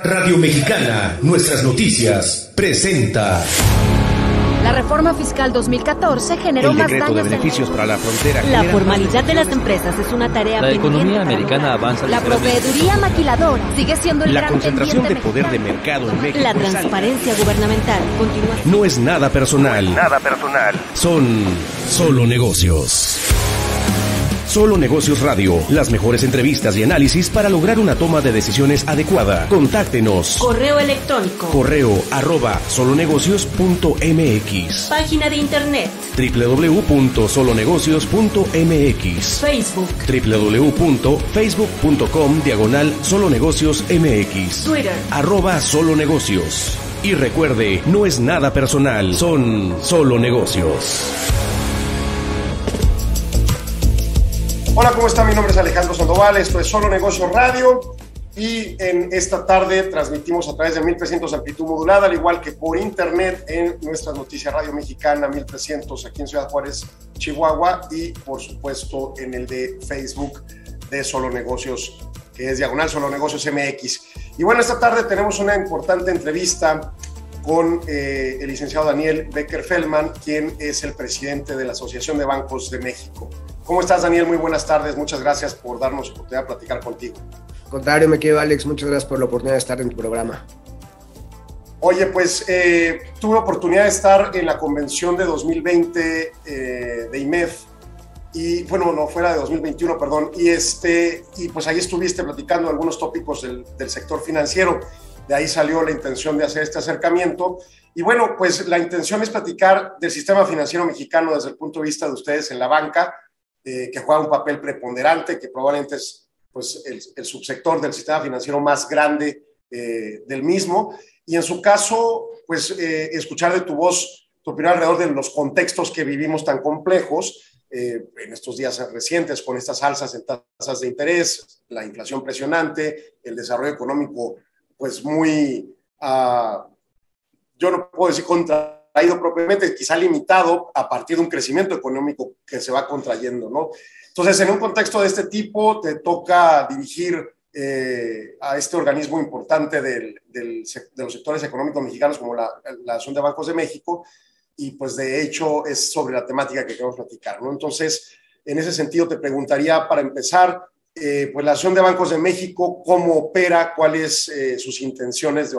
Radio Mexicana, nuestras noticias, presenta. La reforma fiscal 2014 generó más daños. El decreto de beneficios para la frontera. La formalidad de las empresas es una tarea pendiente. La economía americana avanza. La proveeduría maquiladora sigue siendo el la gran concentración de pendiente poder de mercado en México. La transparencia gubernamental continúa. No es nada personal. Son solo negocios. Solo Negocios Radio, las mejores entrevistas y análisis para lograr una toma de decisiones adecuada. Contáctenos. Correo electrónico. correo@solonegocios.mx. Página de internet. www.solonegocios.mx. Facebook. www.facebook.com/solonegociosmx. Twitter. @solonegocios. Y recuerde, no es nada personal, son solo negocios. Hola, ¿cómo está? Mi nombre es Alejandro Sandoval, esto es Solo Negocios Radio y en esta tarde transmitimos a través de 1300 amplitud modulada, al igual que por internet en nuestras noticias Radio Mexicana 1300 aquí en Ciudad Juárez, Chihuahua, y por supuesto en el de Facebook de Solo Negocios, que es diagonal Solo Negocios MX. Y bueno, esta tarde tenemos una importante entrevista con el licenciado Daniel Becker-Feldman, quien es el presidente de la Asociación de Bancos de México. ¿Cómo estás, Daniel? Muy buenas tardes. Muchas gracias por darnos la oportunidad de platicar contigo. Al contrario, me quedo, Alex. Muchas gracias por la oportunidad de estar en tu programa. Oye, pues tuve oportunidad de estar en la convención de 2020 de IMEF, y bueno, no, fuera de 2021, perdón, y pues ahí estuviste platicando algunos tópicos del sector financiero. De ahí salió la intención de hacer este acercamiento. Y bueno, pues la intención es platicar del sistema financiero mexicano desde el punto de vista de ustedes en la banca, que juega un papel preponderante, que probablemente es pues, el subsector del sistema financiero más grande del mismo. Y en su caso, pues escuchar de tu voz tu opinión alrededor de los contextos que vivimos tan complejos en estos días recientes, con estas alzas en tasas de interés, la inflación presionante, el desarrollo económico pues muy, yo no puedo decir contraído propiamente, quizá limitado a partir de un crecimiento económico que se va contrayendo, ¿no? Entonces, en un contexto de este tipo, te toca dirigir a este organismo importante de los sectores económicos mexicanos como la Asociación de Bancos de México, y pues de hecho es sobre la temática que queremos platicar, ¿no? Entonces, en ese sentido te preguntaría, para empezar, pues la Asociación de Bancos de México, ¿cómo opera? ¿Cuáles sus intenciones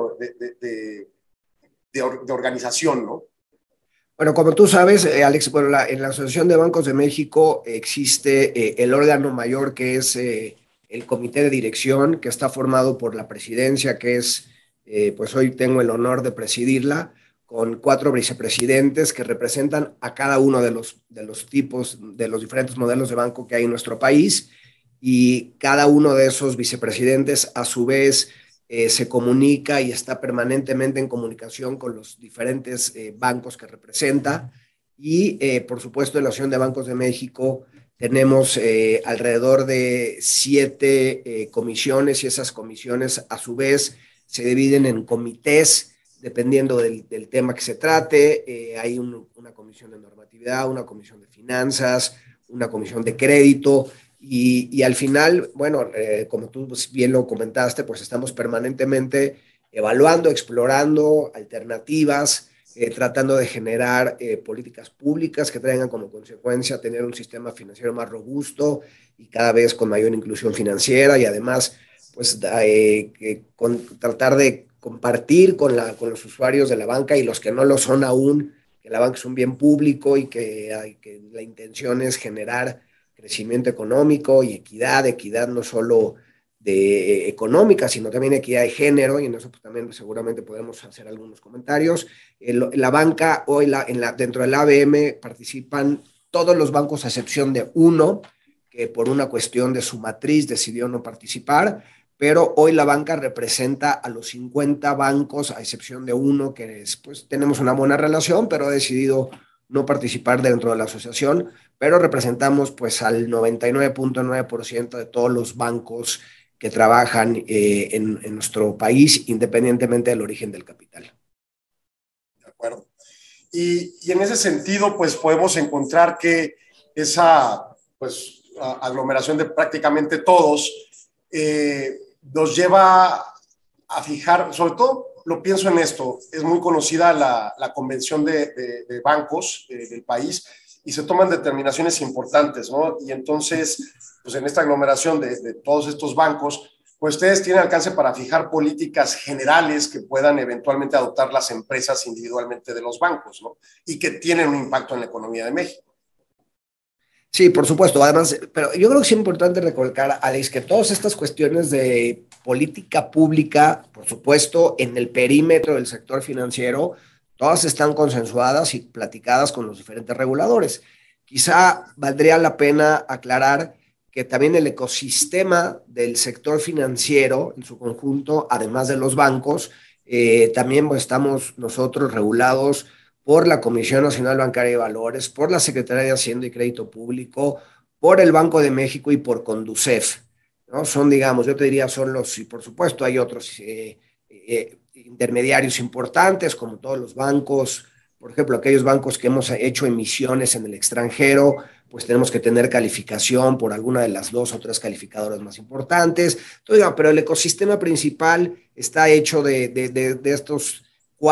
de organización, ¿no? Bueno, como tú sabes, Alex, bueno, en la Asociación de Bancos de México existe el órgano mayor, que es el Comité de Dirección, que está formado por la presidencia, que es, pues hoy tengo el honor de presidirla, con 4 vicepresidentes que representan a cada uno de los tipos, de los diferentes modelos de banco que hay en nuestro país, y cada uno de esos vicepresidentes a su vez se comunica y está permanentemente en comunicación con los diferentes bancos que representa. Y por supuesto en la Asociación de Bancos de México tenemos alrededor de 7 comisiones, y esas comisiones a su vez se dividen en comités dependiendo del tema que se trate. Hay una comisión de normatividad, una comisión de finanzas, una comisión de crédito. Y al final, bueno, como tú bien lo comentaste, pues estamos permanentemente evaluando, explorando alternativas, tratando de generar políticas públicas que traigan como consecuencia tener un sistema financiero más robusto y cada vez con mayor inclusión financiera, y además pues tratar de compartir con los usuarios de la banca y los que no lo son aún, que la banca es un bien público y que la intención es generar crecimiento económico y equidad no solo económica, sino también equidad de género, y en eso pues, también seguramente podemos hacer algunos comentarios. La banca hoy, dentro del ABM participan todos los bancos a excepción de uno, que por una cuestión de su matriz decidió no participar, pero hoy la banca representa a los 50 bancos, a excepción de uno que pues, tenemos una buena relación, pero ha decidido no participar dentro de la asociación, pero representamos pues al 99.9% de todos los bancos que trabajan en nuestro país, independientemente del origen del capital. De acuerdo. Y en ese sentido, pues podemos encontrar que esa pues, aglomeración de prácticamente todos nos lleva a fijar, sobre todo lo pienso en esto, es muy conocida la convención de bancos del país y se toman determinaciones importantes, ¿no? Y entonces, pues en esta aglomeración de todos estos bancos, pues ustedes tienen alcance para fijar políticas generales que puedan eventualmente adoptar las empresas individualmente de los bancos, ¿no? Y que tienen un impacto en la economía de México. Sí, por supuesto. Además, pero yo creo que es importante recalcar, Alex, que todas estas cuestiones de política pública, por supuesto, en el perímetro del sector financiero, todas están consensuadas y platicadas con los diferentes reguladores. Quizá valdría la pena aclarar que también el ecosistema del sector financiero en su conjunto, además de los bancos, también pues, estamos nosotros regulados por la Comisión Nacional Bancaria de Valores, por la Secretaría de Hacienda y Crédito Público, por el Banco de México y por Conducef, ¿no? Son, digamos, yo te diría, son los, y por supuesto hay otros intermediarios importantes, como todos los bancos, por ejemplo, aquellos bancos que hemos hecho emisiones en el extranjero, pues tenemos que tener calificación por alguna de las 2 o 3 calificadoras más importantes. Entonces, pero el ecosistema principal está hecho de estos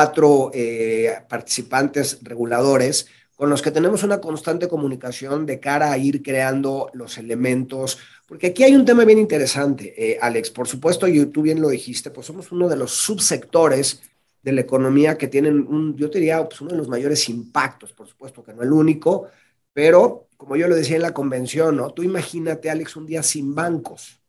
4 participantes reguladores con los que tenemos una constante comunicación de cara a ir creando los elementos, porque aquí hay un tema bien interesante, Alex, por supuesto, y tú bien lo dijiste, pues somos uno de los subsectores de la economía que tienen, yo te diría, pues uno de los mayores impactos, por supuesto que no el único, pero como yo lo decía en la convención, ¿no? Tú imagínate, Alex, un día sin bancos.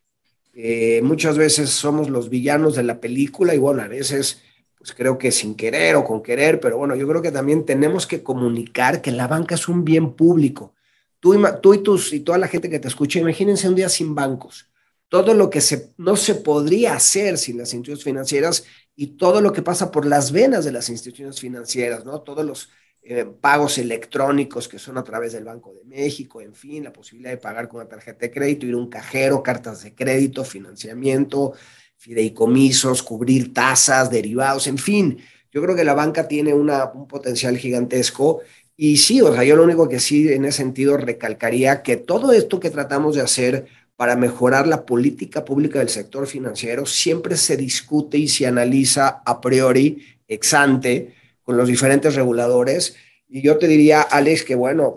Muchas veces somos los villanos de la película y bueno, a veces pues creo que sin querer o con querer, pero bueno, yo creo que también tenemos que comunicar que la banca es un bien público. Tú y toda la gente que te escucha, imagínense un día sin bancos. Todo lo que no se podría hacer sin las instituciones financieras y todo lo que pasa por las venas de las instituciones financieras, ¿no? Todos los pagos electrónicos que son a través del Banco de México, en fin, la posibilidad de pagar con una tarjeta de crédito, ir a un cajero, cartas de crédito, financiamiento, fideicomisos, cubrir tasas, derivados, en fin. Yo creo que la banca tiene un potencial gigantesco y sí, o sea, yo lo único que sí en ese sentido recalcaría que todo esto que tratamos de hacer para mejorar la política pública del sector financiero siempre se discute y se analiza a priori, ex ante, con los diferentes reguladores. Y yo te diría, Alex, que bueno,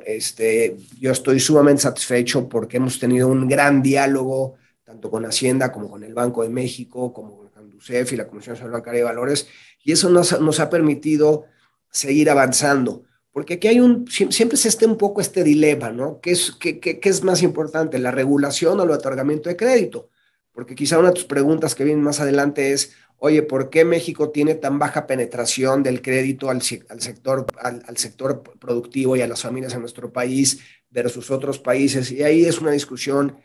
yo estoy sumamente satisfecho porque hemos tenido un gran diálogo tanto con Hacienda como con el Banco de México, como con Conducef y la Comisión Nacional Bancaria de Valores, y eso nos ha permitido seguir avanzando. Porque aquí siempre se esté un poco este dilema, ¿no? ¿Qué es más importante, la regulación o el otorgamiento de crédito? Porque quizá una de tus preguntas que vienen más adelante es, oye, ¿por qué México tiene tan baja penetración del crédito al sector productivo y a las familias en nuestro país versus otros países? Y ahí es una discusión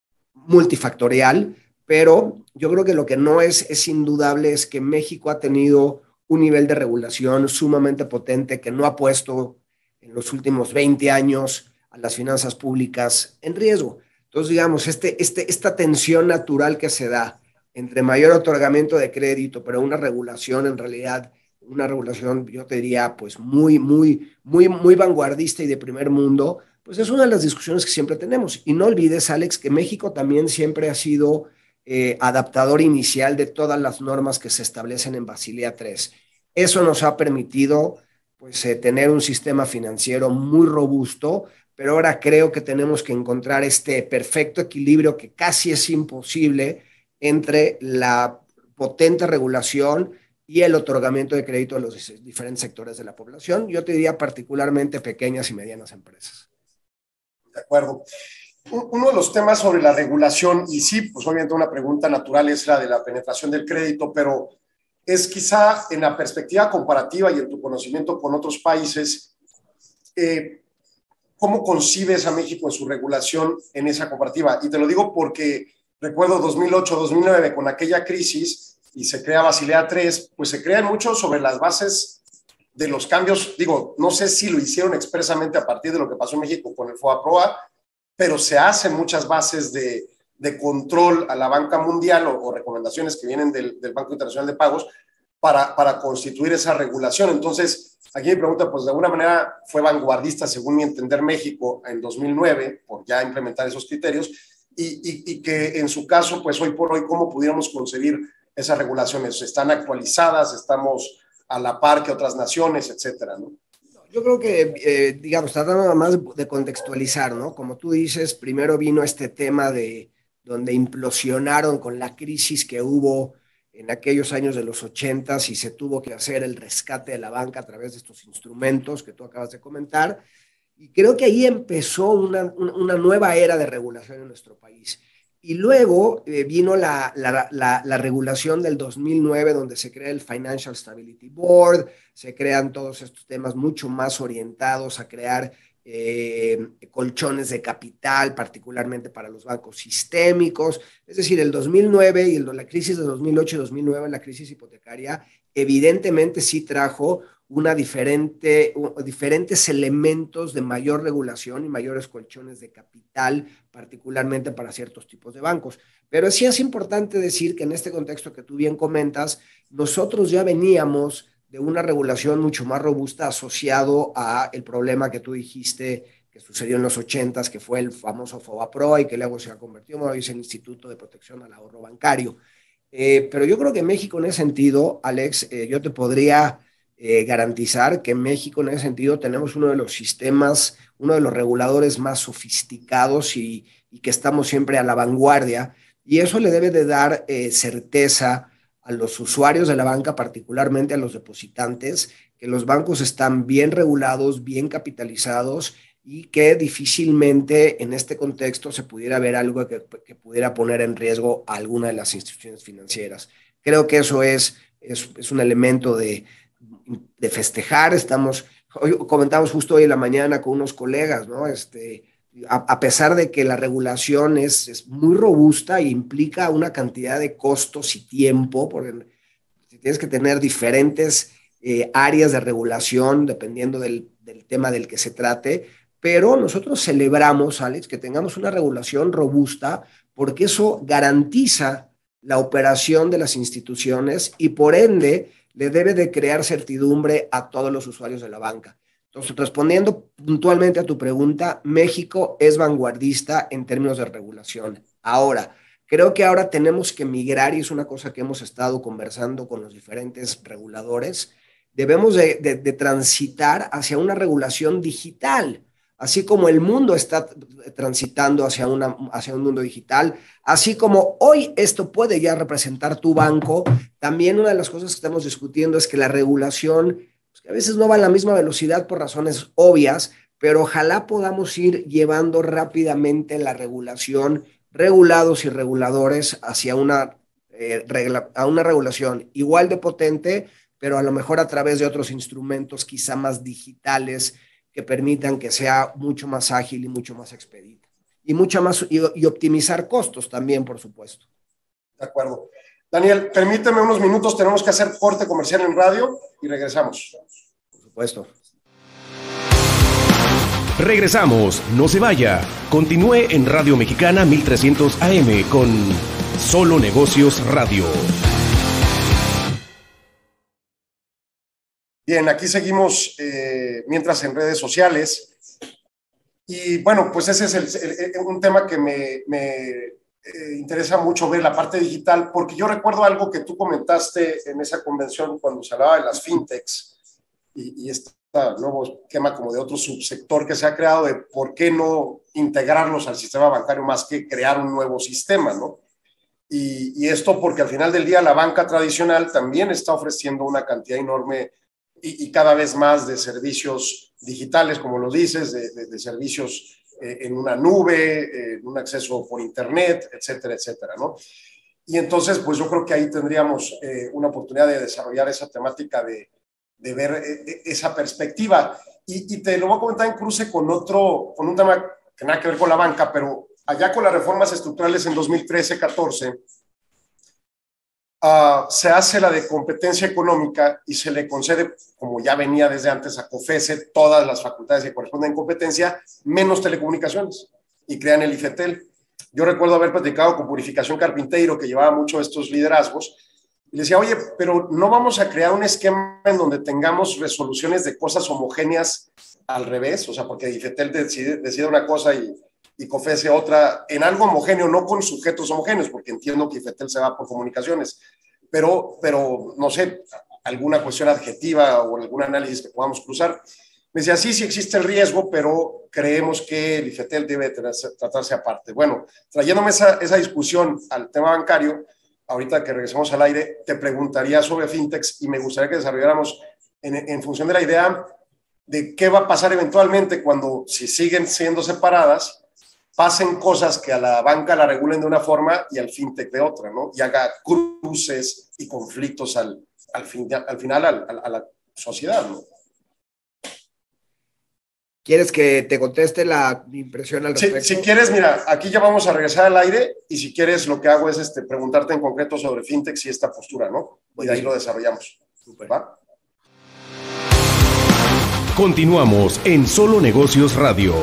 multifactorial, pero yo creo que lo que no es indudable es que México ha tenido un nivel de regulación sumamente potente que no ha puesto en los últimos 20 años a las finanzas públicas en riesgo. Entonces, digamos, esta tensión natural que se da entre mayor otorgamiento de crédito, pero una regulación en realidad, una regulación, yo te diría, pues muy vanguardista y de primer mundo, pues es una de las discusiones que siempre tenemos. Y no olvides, Alex, que México también siempre ha sido adaptador inicial de todas las normas que se establecen en Basilea III. Eso nos ha permitido pues, tener un sistema financiero muy robusto, pero ahora creo que tenemos que encontrar este perfecto equilibrio que casi es imposible entre la potente regulación y el otorgamiento de crédito a los diferentes sectores de la población. Yo te diría particularmente pequeñas y medianas empresas. De acuerdo. Uno de los temas sobre la regulación, y sí, pues obviamente una pregunta natural es la de la penetración del crédito, pero es quizá en la perspectiva comparativa y en tu conocimiento con otros países, ¿cómo concibes a México en su regulación en esa comparativa? Y te lo digo porque recuerdo 2008-2009 con aquella crisis y se crea Basilea III, pues se crean mucho sobre las bases de los cambios, digo, no sé si lo hicieron expresamente a partir de lo que pasó en México con el FOBAPROA, pero se hacen muchas bases de control a la banca mundial o recomendaciones que vienen del Banco Internacional de Pagos para constituir esa regulación. Entonces, aquí mi pregunta, pues de alguna manera fue vanguardista, según mi entender, México en 2009, por ya implementar esos criterios, y que en su caso, pues hoy por hoy, ¿cómo pudiéramos concebir esas regulaciones? ¿Están actualizadas? ¿Estamos a la par que otras naciones, etcétera, ¿no? Yo creo que, digamos, tratando nada más de contextualizar, ¿no? Como tú dices, primero vino este tema de donde implosionaron con la crisis que hubo en aquellos años de los 80s y se tuvo que hacer el rescate de la banca a través de estos instrumentos que tú acabas de comentar. Y creo que ahí empezó una nueva era de regulación en nuestro país. Y luego vino la regulación del 2009, donde se crea el Financial Stability Board, se crean todos estos temas mucho más orientados a crear colchones de capital, particularmente para los bancos sistémicos. Es decir, el 2009 y la crisis de 2008 y 2009, la crisis hipotecaria, evidentemente sí trajo diferentes elementos de mayor regulación y mayores colchones de capital, particularmente para ciertos tipos de bancos. Pero sí es importante decir que en este contexto que tú bien comentas, nosotros ya veníamos de una regulación mucho más robusta asociado a el problema que tú dijiste que sucedió en los 80s, que fue el famoso FOBAPROA y que luego se ha convertido hoy en el Instituto de Protección al Ahorro Bancario. Pero yo creo que México en ese sentido, Alex, yo te podría garantizar que en México en ese sentido tenemos uno de los sistemas, uno de los reguladores más sofisticados y que estamos siempre a la vanguardia, y eso le debe de dar certeza a los usuarios de la banca, particularmente a los depositantes, que los bancos están bien regulados, bien capitalizados y que difícilmente en este contexto se pudiera ver algo que pudiera poner en riesgo a alguna de las instituciones financieras. Creo que eso es un elemento de festejar. Hoy comentamos justo hoy en la mañana con unos colegas, ¿no? A pesar de que la regulación es muy robusta e implica una cantidad de costos y tiempo, porque tienes que tener diferentes áreas de regulación dependiendo del tema del que se trate, pero nosotros celebramos, Alex, que tengamos una regulación robusta porque eso garantiza la operación de las instituciones y por ende le debe de crear certidumbre a todos los usuarios de la banca. Entonces, respondiendo puntualmente a tu pregunta, México es vanguardista en términos de regulación. Ahora, creo que ahora tenemos que migrar, y es una cosa que hemos estado conversando con los diferentes reguladores, debemos de transitar hacia una regulación digital, así como el mundo está transitando hacia un mundo digital, así como hoy esto puede ya representar tu banco. También una de las cosas que estamos discutiendo es que la regulación, pues, que a veces no va a la misma velocidad por razones obvias, pero ojalá podamos ir llevando rápidamente la regulación, regulados y reguladores, hacia una regulación igual de potente, pero a lo mejor a través de otros instrumentos quizá más digitales, que permitan que sea mucho más ágil y mucho más expedito. Y optimizar costos también, por supuesto. De acuerdo. Daniel, permíteme unos minutos, tenemos que hacer corte comercial en radio y regresamos. Por supuesto. Regresamos, no se vaya. Continúe en Radio Mexicana 1300 AM con Solo Negocios Radio. Bien, aquí seguimos mientras en redes sociales. Y bueno, pues ese es un tema que me interesa mucho ver, la parte digital, porque yo recuerdo algo que tú comentaste en esa convención cuando se hablaba de las fintechs y este nuevo esquema como de otro subsector que se ha creado de por qué no integrarlos al sistema bancario más que crear un nuevo sistema, ¿no? Y esto porque al final del día la banca tradicional también está ofreciendo una cantidad enorme y cada vez más de servicios digitales, como lo dices, de servicios en una nube, en un acceso por internet, etcétera, etcétera, ¿no? Y entonces, pues yo creo que ahí tendríamos una oportunidad de desarrollar esa temática de ver esa perspectiva. Y te lo voy a comentar en cruce con un tema que nada que ver con la banca, pero allá con las reformas estructurales en 2013-14, se hace la de competencia económica y se le concede, como ya venía desde antes, a COFESE todas las facultades que corresponden a competencia, menos telecomunicaciones, y crean el IFETEL. Yo recuerdo haber platicado con Purificación Carpinteiro, que llevaba mucho estos liderazgos, y le decía, oye, pero no vamos a crear un esquema en donde tengamos resoluciones de cosas homogéneas al revés, o sea, porque IFETEL decide una cosa y COFESE otra, en algo homogéneo, no con sujetos homogéneos, porque entiendo que IFETEL se va por comunicaciones, pero no sé, alguna cuestión adjetiva o algún análisis que podamos cruzar. Me decía, sí existe el riesgo, pero creemos que el IFETEL debe tratarse aparte. Bueno, trayéndome esa discusión al tema bancario, ahorita que regresamos al aire, te preguntaría sobre fintechs y me gustaría que desarrolláramos en función de la idea de qué va a pasar eventualmente cuando, si siguen siendo separadas, pasen cosas que a la banca la regulen de una forma y al fintech de otra, ¿no? Y haga cruces y conflictos al final a la sociedad, ¿no? ¿Quieres que te conteste mi impresión al respecto? Si quieres, mira, aquí ya vamos a regresar al aire y si quieres lo que hago es preguntarte en concreto sobre fintech y esta postura, ¿no? Y de ahí lo desarrollamos. Súper. ¿Va? Continuamos en Solo Negocios Radio.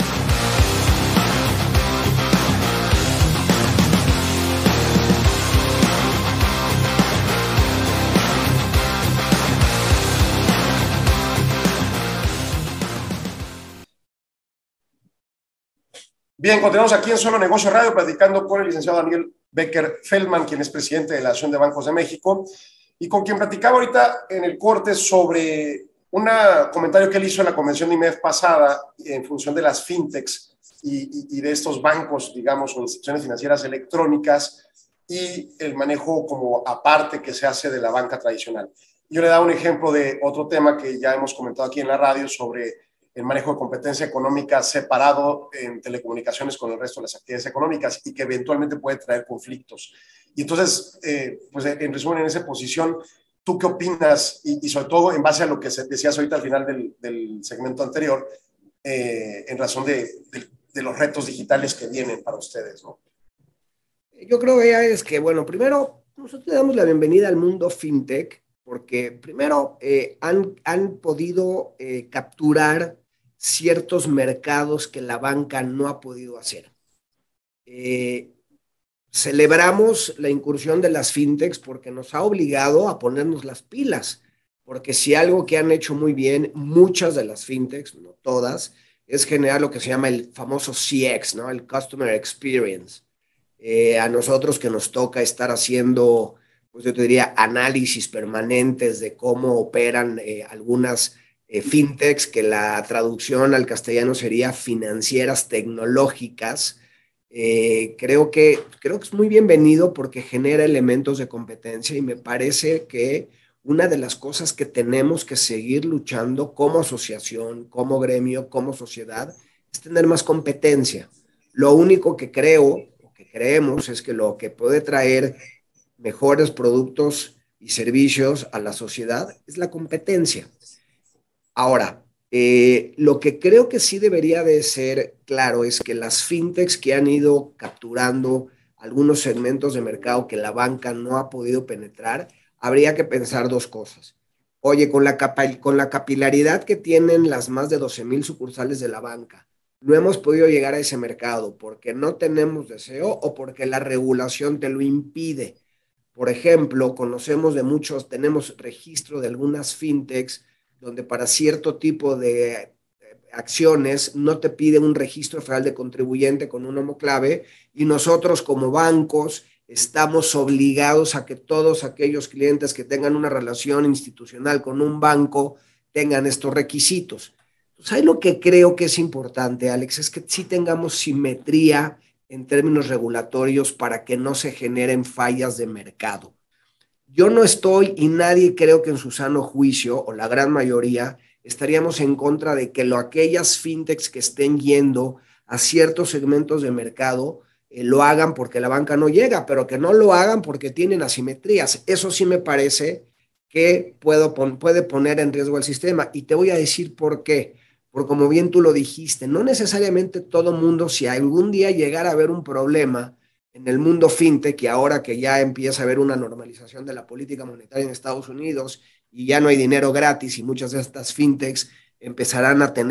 Bien, continuamos aquí en Solo Negocios Radio platicando con el licenciado Daniel Becker Feldman, quien es presidente de la Asociación de Bancos de México, y con quien platicaba ahorita en el corte sobre un comentario que él hizo en la convención de IMEF pasada en función de las fintechs y de estos bancos, digamos, o instituciones financieras electrónicas y el manejo como aparte que se hace de la banca tradicional. Yo le daba un ejemplo de otro tema que ya hemos comentado aquí en la radio sobre el manejo de competencia económica separado en telecomunicaciones con el resto de las actividades económicas y que eventualmente puede traer conflictos. Y entonces, pues en resumen, en esa posición, ¿tú qué opinas? Y sobre todo en base a lo que decías ahorita al final del segmento anterior, en razón de los retos digitales que vienen para ustedes, ¿no? Yo creo que bueno, primero, nosotros le damos la bienvenida al mundo fintech, porque primero han podido capturar ciertos mercados que la banca no ha podido hacer. Celebramos la incursión de las fintechs porque nos ha obligado a ponernos las pilas, porque si algo que han hecho muy bien muchas de las fintechs, no todas, es generar lo que se llama el famoso CX, ¿no? El Customer Experience. A nosotros que nos toca estar haciendo, pues yo te diría, análisis permanentes de cómo operan algunas fintechs, que la traducción al castellano sería financieras tecnológicas. Creo que es muy bienvenido porque genera elementos de competencia y me parece que una de las cosas que tenemos que seguir luchando como asociación, como gremio, como sociedad, es tener más competencia. Lo único que creo o que creemos es que lo que puede traer mejores productos y servicios a la sociedad es la competencia. Ahora, lo que creo que sí debería de ser claro es que las fintechs que han ido capturando algunos segmentos de mercado que la banca no ha podido penetrar, habría que pensar dos cosas. Oye, con la capilaridad que tienen las más de 12,000 sucursales de la banca, no hemos podido llegar a ese mercado porque no tenemos deseo o porque la regulación te lo impide. Por ejemplo, tenemos registro de algunas fintechs donde para cierto tipo de acciones no te pide un registro federal de contribuyente con un homoclave y nosotros como bancos estamos obligados a que todos aquellos clientes que tengan una relación institucional con un banco tengan estos requisitos. Entonces, ahí lo que creo que es importante, Alex, es que sí tengamos simetría en términos regulatorios para que no se generen fallas de mercado. Yo no estoy, y nadie creo que en su sano juicio, o la gran mayoría, estaríamos en contra de que aquellas fintechs que estén yendo a ciertos segmentos de mercado lo hagan porque la banca no llega, pero que no lo hagan porque tienen asimetrías. Eso sí me parece que puede poner en riesgo el sistema. Y te voy a decir por qué. Porque como bien tú lo dijiste, no necesariamente todo mundo, si algún día llegara a haber un problema en el mundo fintech, y ahora que ya empieza a haber una normalización de la política monetaria en Estados Unidos y ya no hay dinero gratis y muchas de estas fintechs empezarán a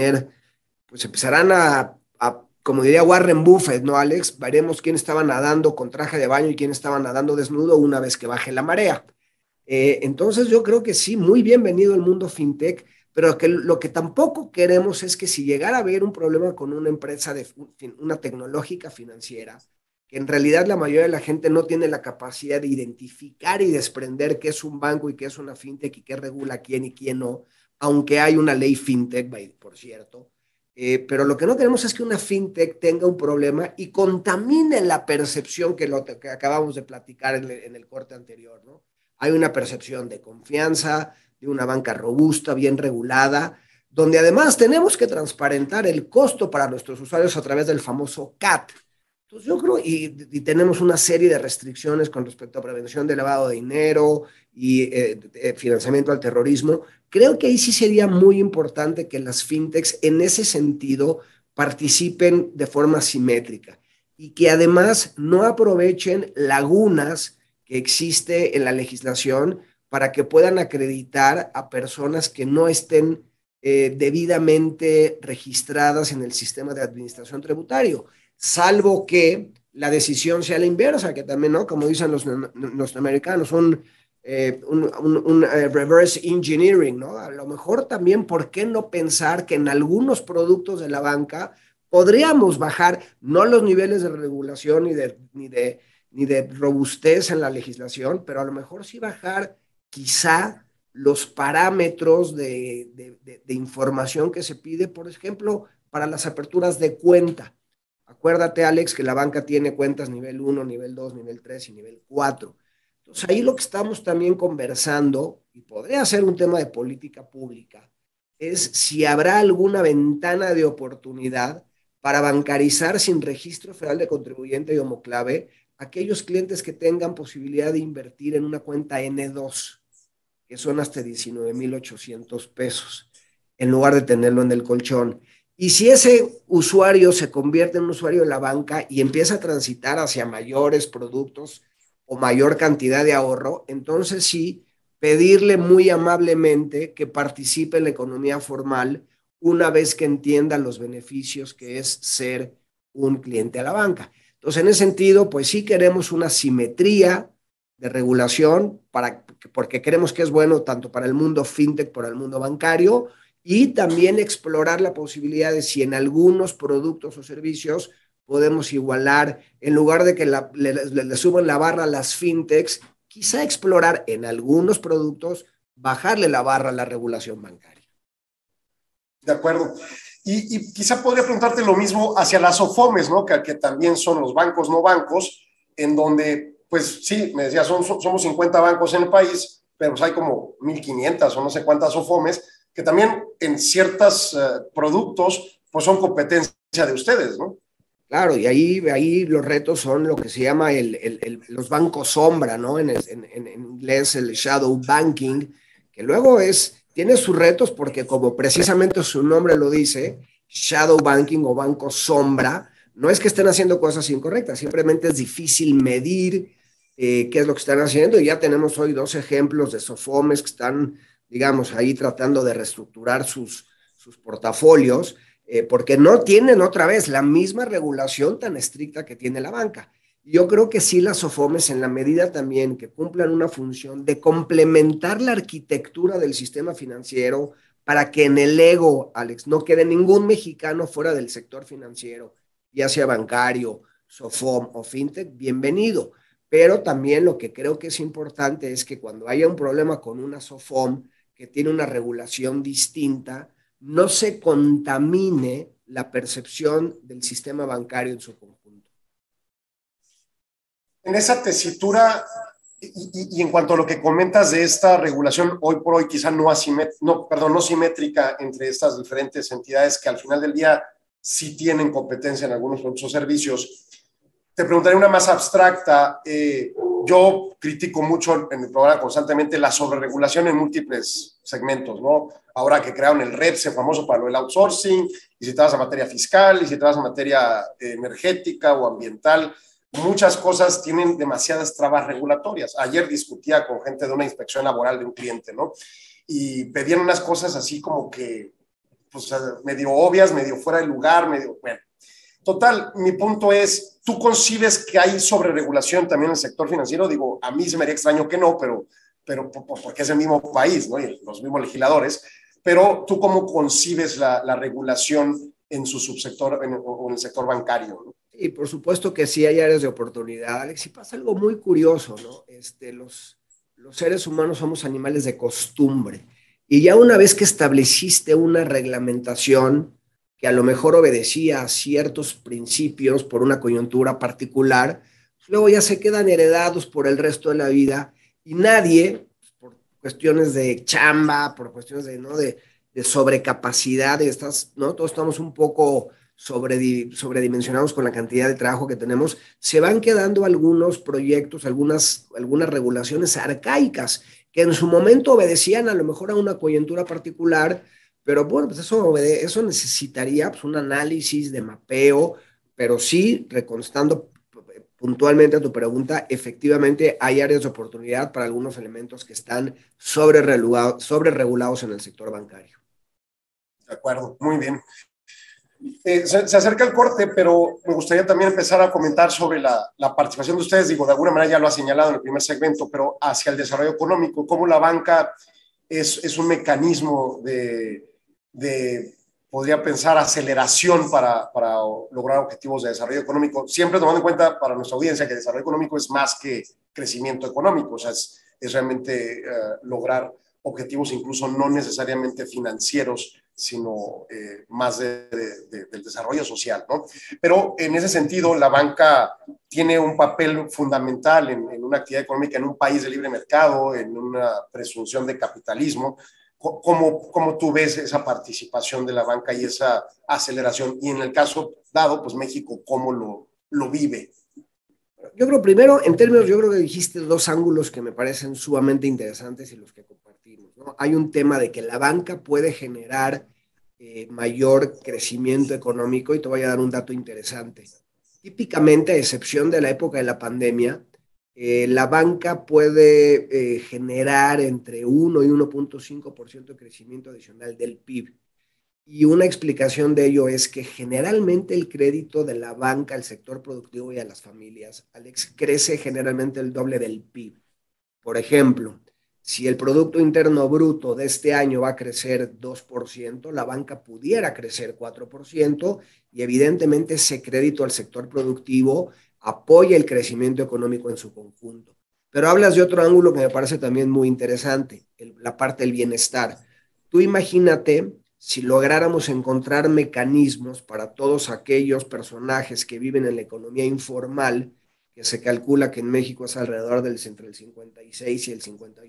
como diría Warren Buffett, ¿no, Alex? Veremos quién estaba nadando con traje de baño y quién estaba nadando desnudo una vez que baje la marea. Entonces yo creo que sí, muy bienvenido el mundo fintech, pero lo que tampoco queremos es que si llegara a haber un problema con una empresa una tecnológica financiera, que en realidad la mayoría de la gente no tiene la capacidad de identificar y desprender qué es un banco y qué es una fintech y qué regula quién y quién no, aunque hay una ley fintech, por cierto. Pero lo que no queremos es que una fintech tenga un problema y contamine la percepción que acabamos de platicar en el corte anterior, ¿no? Hay una percepción de confianza, de una banca robusta, bien regulada, donde además tenemos que transparentar el costo para nuestros usuarios a través del famoso CAT. Entonces yo creo, y tenemos una serie de restricciones con respecto a prevención de lavado de dinero y financiamiento al terrorismo. Creo que ahí sí sería muy importante que las fintechs en ese sentido participen de forma simétrica y que además no aprovechen lagunas que existe en la legislación para que puedan acreditar a personas que no estén debidamente registradas en el sistema de administración tributario, salvo que la decisión sea la inversa, que también, ¿no? Como dicen los norteamericanos, un reverse engineering, ¿no? A lo mejor también, ¿por qué no pensar que en algunos productos de la banca podríamos bajar, no los niveles de regulación ni de robustez en la legislación, pero a lo mejor sí bajar quizá los parámetros de información que se pide, por ejemplo, para las aperturas de cuenta? Acuérdate, Alex, que la banca tiene cuentas nivel 1, nivel 2, nivel 3 y nivel 4. Entonces, ahí lo que estamos también conversando, y podría ser un tema de política pública, es si habrá alguna ventana de oportunidad para bancarizar sin registro federal de contribuyente y homoclave aquellos clientes que tengan posibilidad de invertir en una cuenta N2, que son hasta 19,800 pesos, en lugar de tenerlo en el colchón. Y si ese usuario se convierte en un usuario de la banca y empieza a transitar hacia mayores productos o mayor cantidad de ahorro, entonces sí, pedirle muy amablemente que participe en la economía formal una vez que entienda los beneficios que es ser un cliente a la banca. Entonces, en ese sentido, pues sí queremos una simetría de regulación porque creemos que es bueno tanto para el mundo fintech, para el mundo bancario, y también explorar la posibilidad de si en algunos productos o servicios podemos igualar, en lugar de que le suban la barra a las fintechs, quizá explorar en algunos productos, bajarle la barra a la regulación bancaria. De acuerdo. Y quizá podría preguntarte lo mismo hacia las SOFOMES, ¿no? Que también son los bancos no bancos, en donde, pues sí, me decía, somos 50 bancos en el país, pero pues hay como 1,500 o no sé cuántas SOFOMES, que también en ciertos productos pues son competencia de ustedes, ¿no? Claro, y ahí los retos son lo que se llama los bancos sombra, ¿no? En inglés el shadow banking, que luego tiene sus retos porque como precisamente su nombre lo dice, shadow banking o banco sombra, no es que estén haciendo cosas incorrectas, simplemente es difícil medir qué es lo que están haciendo, y ya tenemos hoy 2 ejemplos de SOFOMES que están, digamos, ahí tratando de reestructurar sus portafolios, porque no tienen otra vez la misma regulación tan estricta que tiene la banca. Yo creo que sí las SOFOMES, en la medida también que cumplan una función de complementar la arquitectura del sistema financiero para que en el Ego, Alex, no quede ningún mexicano fuera del sector financiero, ya sea bancario, SOFOM o fintech, bienvenido. Pero también lo que creo que es importante es que cuando haya un problema con una SOFOM que tiene una regulación distinta, no se contamine la percepción del sistema bancario en su conjunto. En esa tesitura y en cuanto a lo que comentas de esta regulación hoy por hoy quizá no simétrica entre estas diferentes entidades que al final del día sí tienen competencia en algunos productos o servicios, te preguntaré una más abstracta. Yo critico mucho en el programa constantemente la sobreregulación en múltiples segmentos, ¿no? Ahora que crearon el REPSE famoso para lo del outsourcing, y si te vas a materia fiscal, y si te vas a materia energética o ambiental, muchas cosas tienen demasiadas trabas regulatorias. Ayer discutía con gente de una inspección laboral de un cliente, ¿no? Y pedían unas cosas así como que, pues, medio obvias, medio fuera de lugar, medio, bueno. Total, mi punto es, ¿tú concibes que hay sobreregulación también en el sector financiero? Digo, a mí se me haría extraño que no, pero porque es el mismo país, ¿no? Y los mismos legisladores. Pero, ¿tú cómo concibes la regulación en su subsector o en el sector bancario, ¿no? Y por supuesto que sí hay áreas de oportunidad, Alex, y pasa algo muy curioso, ¿no? Los seres humanos somos animales de costumbre, y ya una vez que estableciste una reglamentación que a lo mejor obedecía a ciertos principios por una coyuntura particular, pues luego ya se quedan heredados por el resto de la vida, y nadie, por cuestiones de chamba, por cuestiones de, ¿no? de sobrecapacidad, ¿no? Todos estamos un poco sobredimensionados con la cantidad de trabajo que tenemos, se van quedando algunos proyectos, algunas regulaciones arcaicas que en su momento obedecían a lo mejor a una coyuntura particular, pero bueno, pues eso necesitaría pues, un análisis de mapeo, pero sí, reconstando puntualmente a tu pregunta, efectivamente hay áreas de oportunidad para algunos elementos que están sobre-regulados en el sector bancario. De acuerdo, muy bien. Se acerca el corte, pero me gustaría también empezar a comentar sobre la participación de ustedes. Digo, de alguna manera ya lo ha señalado en el primer segmento, pero hacia el desarrollo económico, cómo la banca es un mecanismo podría pensar, aceleración para lograr objetivos de desarrollo económico, siempre tomando en cuenta para nuestra audiencia que el desarrollo económico es más que crecimiento económico, o sea, es realmente lograr objetivos incluso no necesariamente financieros, sino más del desarrollo social, ¿no? Pero en ese sentido, la banca tiene un papel fundamental en una actividad económica en un país de libre mercado, en una presunción de capitalismo. ¿Cómo tú ves esa participación de la banca y esa aceleración? Y en el caso dado, pues México, ¿cómo lo vive? Yo creo primero, en términos, yo creo que dijiste dos ángulos que me parecen sumamente interesantes y los que compartimos, ¿no? Hay un tema de que la banca puede generar mayor crecimiento económico, y te voy a dar un dato interesante. Típicamente, a excepción de la época de la pandemia, la banca puede generar entre 1 y 1.5% de crecimiento adicional del PIB. Y una explicación de ello es que generalmente el crédito de la banca al sector productivo y a las familias, Alex, crece generalmente el doble del PIB. Por ejemplo, si el Producto Interno Bruto de este año va a crecer 2%, la banca pudiera crecer 4%, y evidentemente ese crédito al sector productivo apoya el crecimiento económico en su conjunto. Pero hablas de otro ángulo que me parece también muy interesante, la parte del bienestar. Tú imagínate si lográramos encontrar mecanismos para todos aquellos personajes que viven en la economía informal, que se calcula que en México es alrededor entre el 56 y el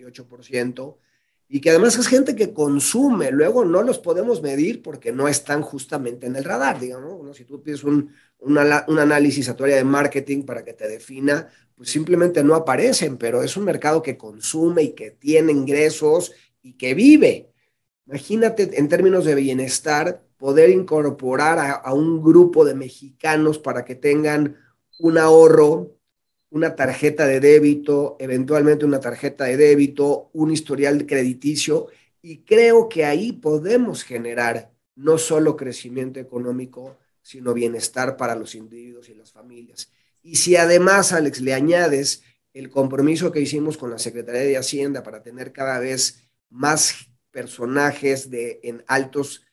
58%, y que además es gente que consume, luego no los podemos medir porque no están justamente en el radar, digamos, ¿no? Si tú pides un análisis a tu área de marketing para que te defina, pues simplemente no aparecen, pero es un mercado que consume y que tiene ingresos y que vive. Imagínate en términos de bienestar, poder incorporar a un grupo de mexicanos para que tengan un ahorro, una tarjeta de débito, eventualmente una tarjeta de débito, un historial crediticio, y creo que ahí podemos generar no solo crecimiento económico, sino bienestar para los individuos y las familias. Y si además, Alex, le añades el compromiso que hicimos con la Secretaría de Hacienda para tener cada vez más personajes en altos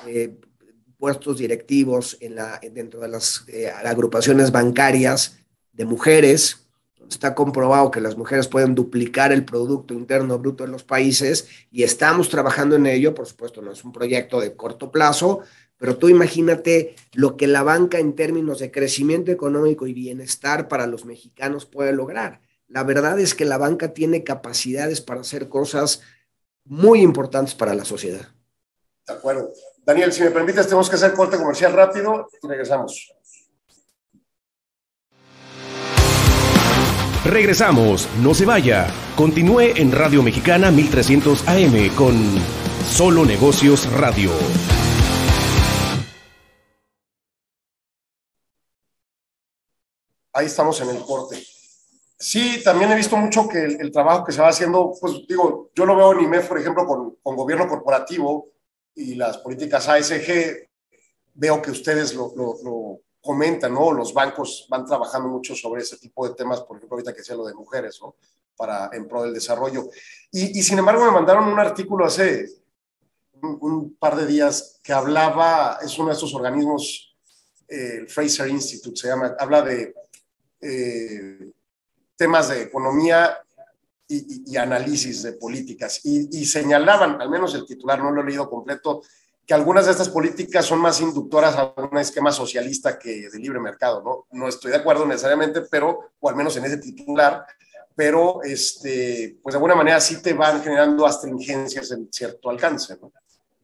puestos directivos dentro de las agrupaciones bancarias de mujeres, está comprobado que las mujeres pueden duplicar el Producto Interno Bruto en los países, y estamos trabajando en ello. Por supuesto, no es un proyecto de corto plazo, pero tú imagínate lo que la banca en términos de crecimiento económico y bienestar para los mexicanos puede lograr. La verdad es que la banca tiene capacidades para hacer cosas muy importantes para la sociedad. De acuerdo. Daniel, si me permites, tenemos que hacer corte comercial rápido y regresamos. Regresamos, no se vaya. Continúe en Radio Mexicana 1300 AM con Solo Negocios Radio. Ahí estamos en el corte. Sí, también he visto mucho que el trabajo que se va haciendo, pues digo, yo lo veo en IMEF, por ejemplo, con gobierno corporativo y las políticas ASG, veo que ustedes lo comentan, ¿no? Los bancos van trabajando mucho sobre ese tipo de temas, por ejemplo, ahorita que sea lo de mujeres, ¿no? En pro del desarrollo. Y sin embargo me mandaron un artículo hace un par de días que hablaba, es uno de estos organismos el Fraser Institute se llama, habla de temas de economía y análisis de políticas, y señalaban, al menos el titular, no lo he leído completo, que algunas de estas políticas son más inductoras a un esquema socialista que de libre mercado, ¿no? No estoy de acuerdo necesariamente, pero, o al menos en ese titular, pero pues de alguna manera sí te van generando astringencias en cierto alcance, ¿no?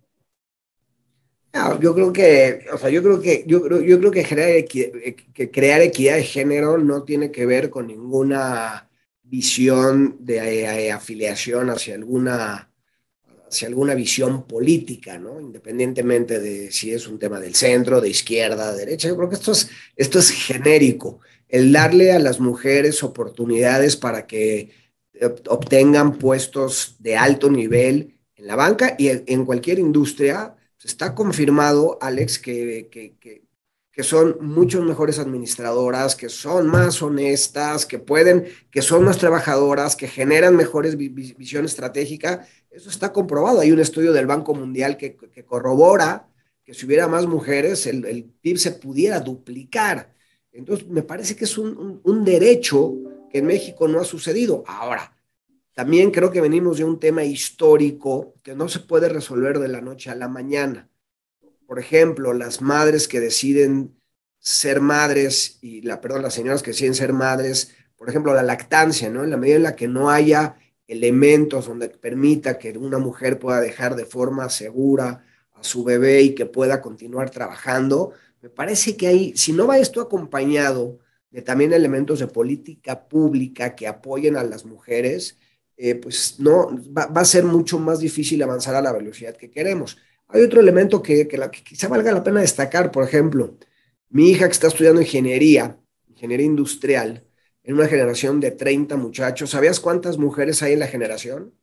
No, yo creo que, o sea, yo creo que crear equidad de género no tiene que ver con ninguna visión de afiliación hacia alguna visión política, ¿no? Independientemente de si es un tema del centro, de izquierda, de derecha. Yo creo que esto es genérico. El darle a las mujeres oportunidades para que obtengan puestos de alto nivel en la banca y en cualquier industria. Está confirmado, Alex, que son mucho mejores administradoras, que son más honestas, que son más trabajadoras, que generan mejores visión estratégica. Eso está comprobado. Hay un estudio del Banco Mundial que corrobora que si hubiera más mujeres, el PIB se pudiera duplicar. Entonces, me parece que es un derecho que en México no ha sucedido. Ahora, también creo que venimos de un tema histórico que no se puede resolver de la noche a la mañana. Por ejemplo, las madres que deciden ser madres, las señoras que deciden ser madres, por ejemplo, la lactancia, ¿no? En la medida en la que no haya elementos donde permita que una mujer pueda dejar de forma segura a su bebé y que pueda continuar trabajando, me parece que ahí, si no va esto acompañado de también elementos de política pública que apoyen a las mujeres, pues no, va a ser mucho más difícil avanzar a la velocidad que queremos. Hay otro elemento que quizá valga la pena destacar, por ejemplo, mi hija que está estudiando ingeniería industrial, en una generación de 30 muchachos. ¿Sabías cuántas mujeres hay en la generación?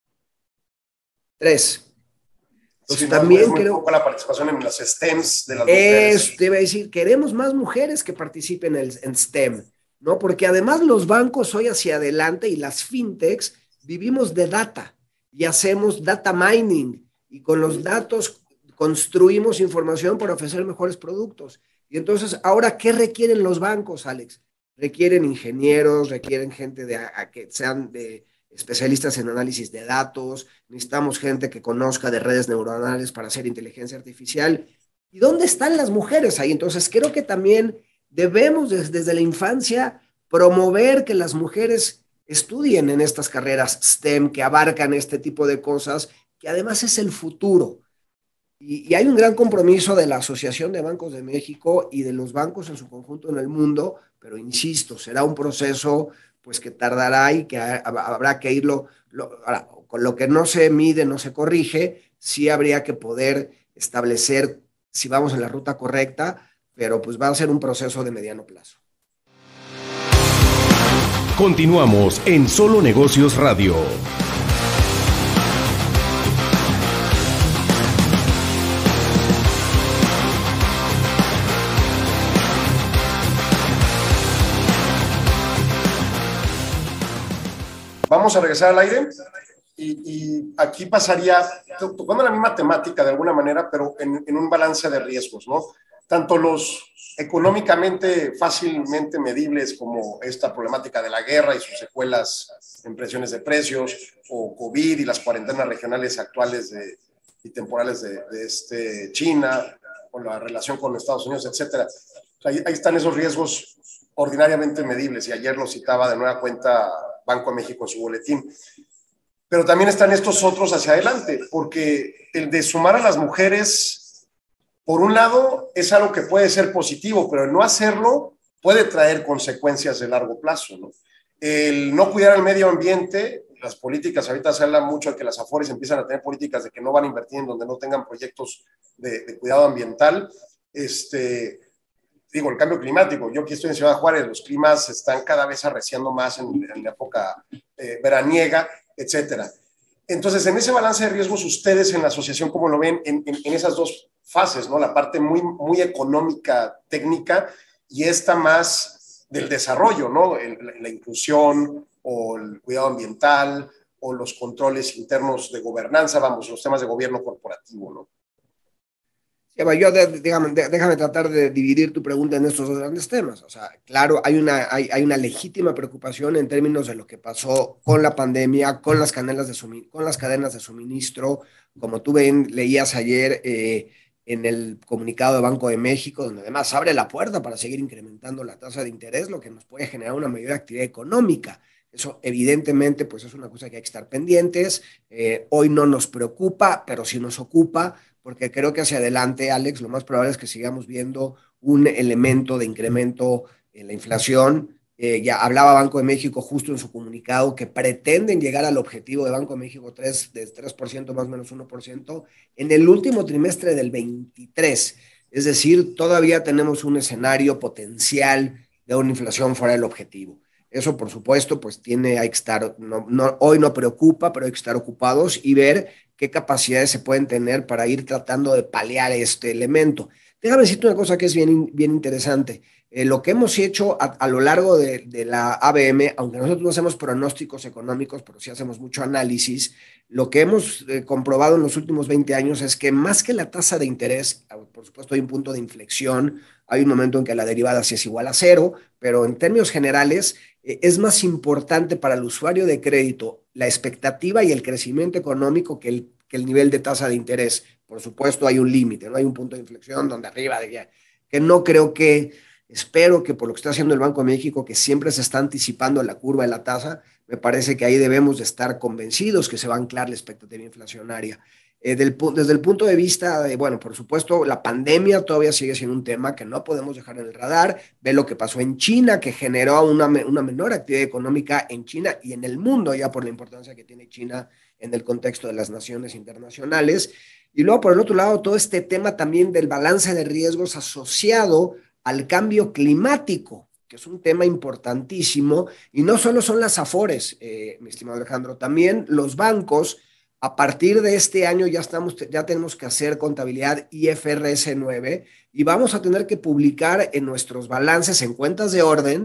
3. Entonces, sí, también es muy creo poca la participación en las STEMs de las mujeres. Te iba a decir, queremos más mujeres que participen en STEM, ¿no? Porque además los bancos hoy hacia adelante y las fintechs vivimos de data y hacemos data mining y con los datos construimos información para ofrecer mejores productos. Y entonces, ahora, ¿qué requieren los bancos, Alex? Requieren ingenieros, requieren gente que sean especialistas en análisis de datos, necesitamos gente que conozca de redes neuronales para hacer inteligencia artificial. ¿Y dónde están las mujeres ahí? Entonces, creo que también debemos desde la infancia promover que las mujeres estudien en estas carreras STEM que abarcan este tipo de cosas, que además es el futuro. Y hay un gran compromiso de la Asociación de Bancos de México y de los bancos en su conjunto en el mundo, pero insisto, será un proceso pues que tardará y que habrá que irlo, ahora, con lo que no se mide, no se corrige, sí habría que poder establecer si vamos en la ruta correcta, pero pues va a ser un proceso de mediano plazo. Continuamos en Solo Negocios Radio. Vamos a regresar al aire y aquí pasaría, tocando la misma temática de alguna manera, pero en un balance de riesgos, ¿no? Tanto los económicamente fácilmente medibles como esta problemática de la guerra y sus secuelas en presiones de precios, o COVID y las cuarentenas regionales actuales y temporales de China, o la relación con Estados Unidos, etcétera. Ahí están esos riesgos ordinariamente medibles, y ayer lo citaba de nueva cuenta Banco de México en su boletín. Pero también están estos otros hacia adelante, porque el de sumar a las mujeres, por un lado, es algo que puede ser positivo, pero el no hacerlo puede traer consecuencias de largo plazo, ¿no? El no cuidar el medio ambiente, las políticas, ahorita se habla mucho de que las Afores empiezan a tener políticas de que no van a invertir en donde no tengan proyectos de cuidado ambiental. Digo, el cambio climático. Yo aquí estoy en Ciudad Juárez, los climas están cada vez arreciando más en la época veraniega, etcétera. Entonces, en ese balance de riesgos, ustedes en la asociación, ¿cómo lo ven en esas dos fases, ¿no? La parte muy, muy económica, técnica, y esta más del desarrollo, ¿no? La inclusión o el cuidado ambiental o los controles internos de gobernanza, vamos, los temas de gobierno corporativo, ¿no? Eva, déjame tratar de dividir tu pregunta en estos dos grandes temas. O sea, claro, hay una legítima preocupación en términos de lo que pasó con la pandemia, con las cadenas de suministro, como tú leías ayer en el comunicado de Banco de México, donde además abre la puerta para seguir incrementando la tasa de interés, lo que nos puede generar una mayor actividad económica. Eso evidentemente pues es una cosa que hay que estar pendientes. Hoy no nos preocupa, pero sí nos ocupa, porque creo que hacia adelante, Alex, lo más probable es que sigamos viendo un elemento de incremento en la inflación. Ya hablaba Banco de México justo en su comunicado que pretenden llegar al objetivo de Banco de México de 3% más o menos 1% en el último trimestre del 23. Es decir, todavía tenemos un escenario potencial de una inflación fuera del objetivo. Eso, por supuesto, pues hay que estar, hoy no preocupa, pero hay que estar ocupados y ver qué capacidades se pueden tener para ir tratando de paliar este elemento. Déjame decirte una cosa que es bien interesante. Lo que hemos hecho a lo largo de la ABM, aunque nosotros no hacemos pronósticos económicos, pero sí hacemos mucho análisis, lo que hemos comprobado en los últimos 20 años es que más que la tasa de interés, por supuesto hay un punto de inflexión, hay un momento en que la derivada sí es igual a cero, pero en términos generales es más importante para el usuario de crédito la expectativa y el crecimiento económico que el nivel de tasa de interés. Por supuesto hay un límite, no hay un punto de inflexión donde arriba de ya, que no creo que, espero que por lo que está haciendo el Banco de México, que siempre se está anticipando la curva de la tasa, me parece que ahí debemos de estar convencidos que se va a anclar la expectativa inflacionaria. Desde el punto de vista de, bueno, por supuesto, la pandemia todavía sigue siendo un tema que no podemos dejar en el radar. Ve lo que pasó en China, que generó una menor actividad económica en China y en el mundo, ya por la importancia que tiene China en el contexto de las naciones internacionales. Y luego, por el otro lado, todo este tema también del balance de riesgos asociado al cambio climático, que es un tema importantísimo. Y no solo son las Afores, mi estimado Alejandro, también los bancos. A partir de este año ya tenemos que hacer contabilidad IFRS 9 y vamos a tener que publicar en nuestros balances, en cuentas de orden,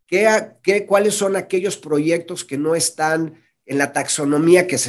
cuáles son aquellos proyectos que no están en la taxonomía que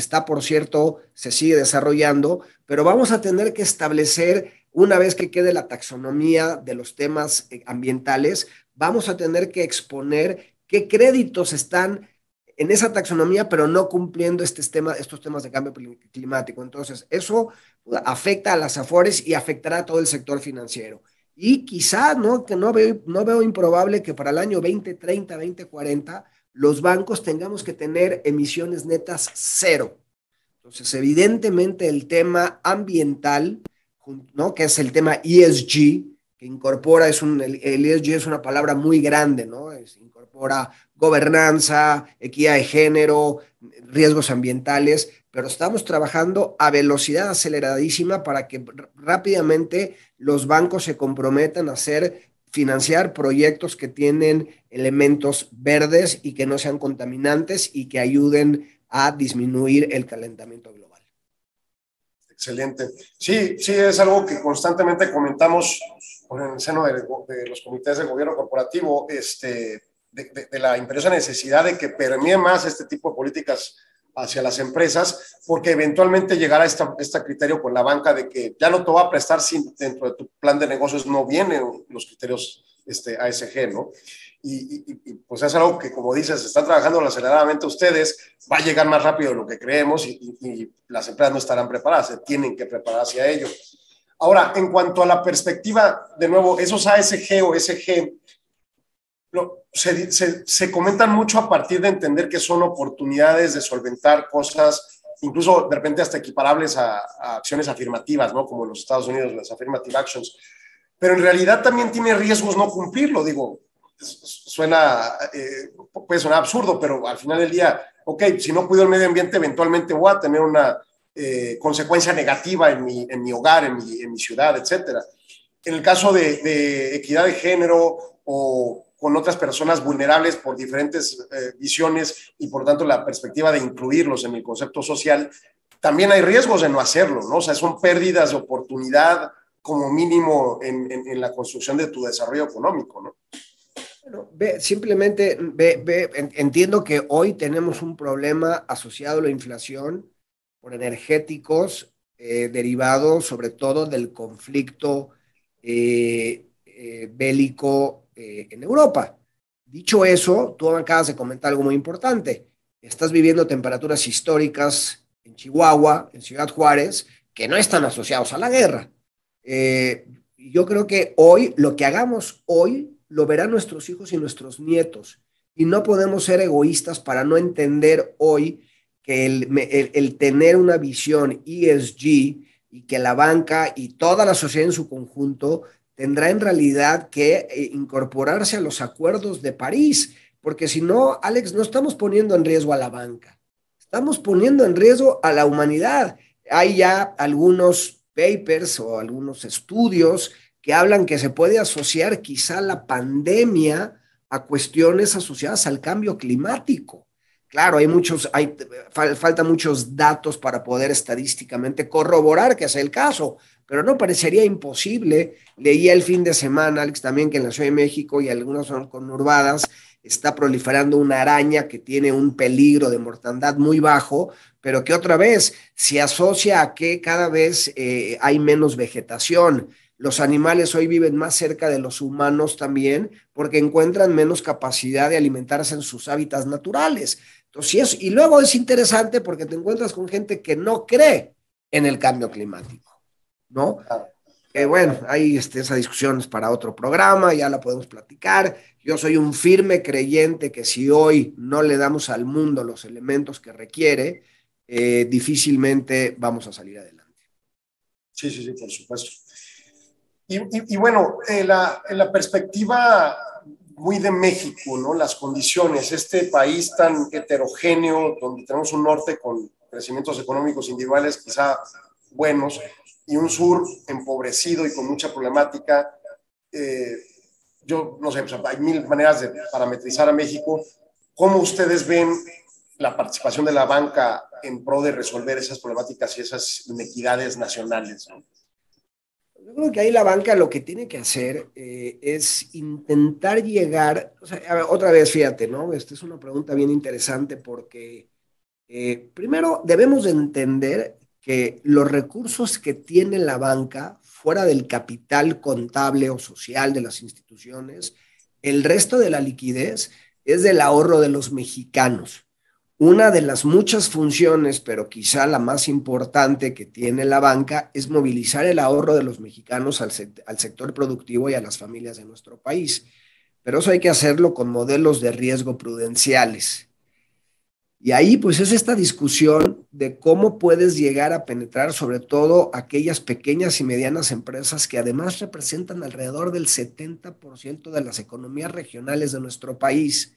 se sigue desarrollando, pero vamos a tener que establecer, una vez que quede la taxonomía de los temas ambientales, vamos a tener que exponer qué créditos están en esa taxonomía, pero no cumpliendo estos temas de cambio climático. Entonces, eso afecta a las Afores y afectará a todo el sector financiero. Y quizá, ¿no? Que no veo improbable que para el año 2030, 2040, los bancos tengamos que tener emisiones netas cero. Entonces, evidentemente, el tema ambiental, ¿no? Que es el tema ESG, que incorpora, el ESG es una palabra muy grande, ¿no? Incorpora gobernanza, equidad de género, riesgos ambientales, pero estamos trabajando a velocidad aceleradísima para que rápidamente los bancos se comprometan a financiar proyectos que tienen elementos verdes y que no sean contaminantes y que ayuden a disminuir el calentamiento global. Excelente. Sí, es algo que constantemente comentamos en el seno de los comités de gobierno corporativo, de la imperiosa necesidad de que permee más este tipo de políticas hacia las empresas, porque eventualmente llegará este criterio con la banca de que ya no te va a prestar si dentro de tu plan de negocios no vienen los criterios ASG, ¿no? Y pues es algo que, como dices, están trabajando aceleradamente ustedes, va a llegar más rápido de lo que creemos y las empresas no estarán preparadas, se tienen que preparar hacia ello. Ahora, en cuanto a la perspectiva, de nuevo, esos ASG o SG se comentan mucho a partir de entender que son oportunidades de solventar cosas, incluso de repente hasta equiparables a acciones afirmativas, ¿no? Como en los Estados Unidos, las affirmative actions. Pero en realidad también tiene riesgos no cumplirlo, digo, puede sonar absurdo, pero al final del día, ok, si no cuido el medio ambiente, eventualmente voy a tener una consecuencia negativa en mi hogar, en mi ciudad, etcétera. En el caso de equidad de género o con otras personas vulnerables por diferentes visiones y por tanto la perspectiva de incluirlos en el concepto social, también hay riesgos de no hacerlo, ¿no? O sea, son pérdidas de oportunidad como mínimo en la construcción de tu desarrollo económico, ¿no? Bueno, entiendo que hoy tenemos un problema asociado a la inflación por energéticos derivado sobre todo del conflicto bélico en Europa. Dicho eso, tú acabas de comentar algo muy importante. Estás viviendo temperaturas históricas en Chihuahua, en Ciudad Juárez, que no están asociados a la guerra. Yo creo que hoy, lo que hagamos hoy, lo verán nuestros hijos y nuestros nietos. Y no podemos ser egoístas para no entender hoy que el tener una visión ESG y que la banca y toda la sociedad en su conjunto tendrá en realidad que incorporarse a los acuerdos de París, porque si no, Alex, no estamos poniendo en riesgo a la banca, estamos poniendo en riesgo a la humanidad. Hay ya algunos papers o algunos estudios que hablan que se puede asociar quizá la pandemia a cuestiones asociadas al cambio climático. Claro, faltan muchos datos para poder estadísticamente corroborar que es el caso, pero no parecería imposible. Leía el fin de semana, Alex, también que en la Ciudad de México y algunas son conurbadas está proliferando una araña que tiene un peligro de mortandad muy bajo, pero que otra vez se asocia a que cada vez hay menos vegetación. Los animales hoy viven más cerca de los humanos también porque encuentran menos capacidad de alimentarse en sus hábitats naturales. Entonces, y luego es interesante porque te encuentras con gente que no cree en el cambio climático, ¿no? Bueno, ahí esa discusión es para otro programa, ya la podemos platicar. Yo soy un firme creyente que si hoy no le damos al mundo los elementos que requiere, difícilmente vamos a salir adelante. Sí, por supuesto. Y bueno, en la perspectiva muy de México, ¿no? Las condiciones, este país tan heterogéneo, donde tenemos un norte con crecimientos económicos individuales quizá buenos y un sur empobrecido y con mucha problemática. Yo no sé, hay mil maneras de parametrizar a México. ¿Cómo ustedes ven la participación de la banca en pro de resolver esas problemáticas y esas inequidades nacionales, ¿no? Yo creo que ahí la banca lo que tiene que hacer es intentar llegar, o sea, a ver, otra vez, fíjate, ¿no? Esta es una pregunta bien interesante porque primero debemos de entender que los recursos que tiene la banca fuera del capital contable o social de las instituciones, el resto de la liquidez es del ahorro de los mexicanos. Una de las muchas funciones, pero quizá la más importante que tiene la banca, es movilizar el ahorro de los mexicanos al sector productivo y a las familias de nuestro país. Pero eso hay que hacerlo con modelos de riesgo prudenciales. Y ahí pues es esta discusión de cómo puedes llegar a penetrar sobre todo aquellas pequeñas y medianas empresas que además representan alrededor del 70% de las economías regionales de nuestro país.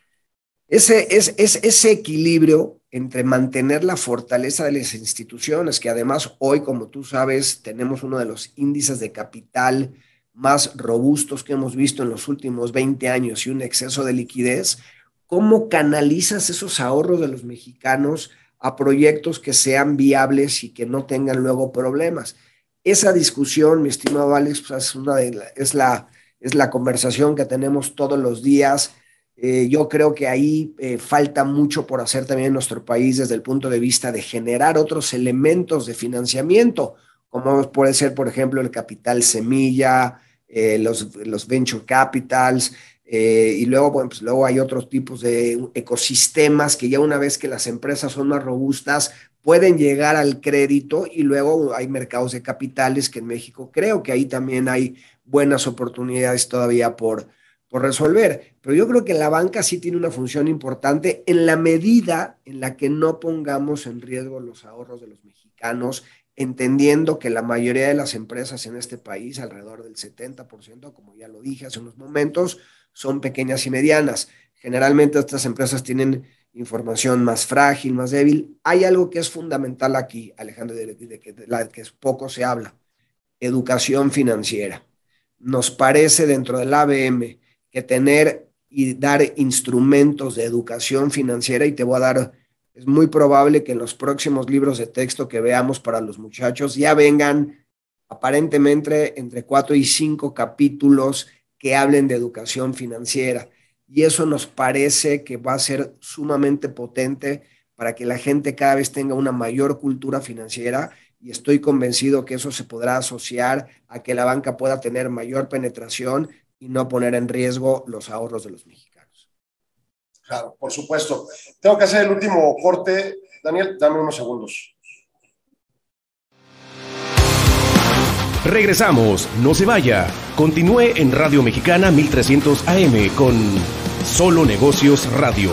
Ese equilibrio entre mantener la fortaleza de las instituciones, que además hoy, como tú sabes, tenemos uno de los índices de capital más robustos que hemos visto en los últimos 20 años y un exceso de liquidez, ¿cómo canalizas esos ahorros de los mexicanos a proyectos que sean viables y que no tengan luego problemas? Esa discusión, mi estimado Alex, pues es la conversación que tenemos todos los días. Yo creo que ahí falta mucho por hacer también en nuestro país desde el punto de vista de generar otros elementos de financiamiento, como puede ser, por ejemplo, el capital semilla, los venture capitals, y luego, bueno, pues luego hay otros tipos de ecosistemas que ya una vez que las empresas son más robustas, pueden llegar al crédito y luego hay mercados de capitales que en México creo que ahí también hay buenas oportunidades todavía por resolver. Pero yo creo que la banca sí tiene una función importante en la medida en la que no pongamos en riesgo los ahorros de los mexicanos, entendiendo que la mayoría de las empresas en este país, alrededor del 70%, como ya lo dije hace unos momentos, son pequeñas y medianas. Generalmente estas empresas tienen información más frágil, más débil. Hay algo que es fundamental aquí, Alejandro, de que poco se habla: educación financiera. Nos parece dentro del ABM que tener y dar instrumentos de educación financiera, y te voy a dar, es muy probable que en los próximos libros de texto que veamos para los muchachos ya vengan aparentemente entre 4 y 5 capítulos que hablen de educación financiera. Y eso nos parece que va a ser sumamente potente para que la gente cada vez tenga una mayor cultura financiera y estoy convencido que eso se podrá asociar a que la banca pueda tener mayor penetración y no poner en riesgo los ahorros de los mexicanos. Claro, por supuesto. Tengo que hacer el último corte. Daniel, dame unos segundos. Regresamos, no se vaya. Continúe en Radio Mexicana 1300 AM con Solo Negocios Radio.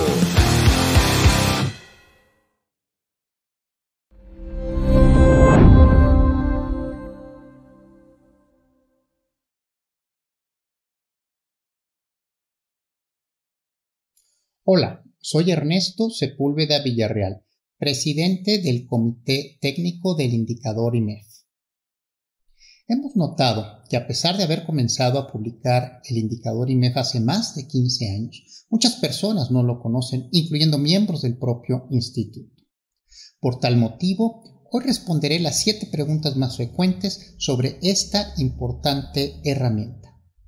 Hola, soy Ernesto Sepúlveda Villarreal, presidente del Comité Técnico del Indicador IMEF. Hemos notado que a pesar de haber comenzado a publicar el Indicador IMEF hace más de 15 años, muchas personas no lo conocen, incluyendo miembros del propio instituto. Por tal motivo, hoy responderé las 7 preguntas más frecuentes sobre esta importante herramienta.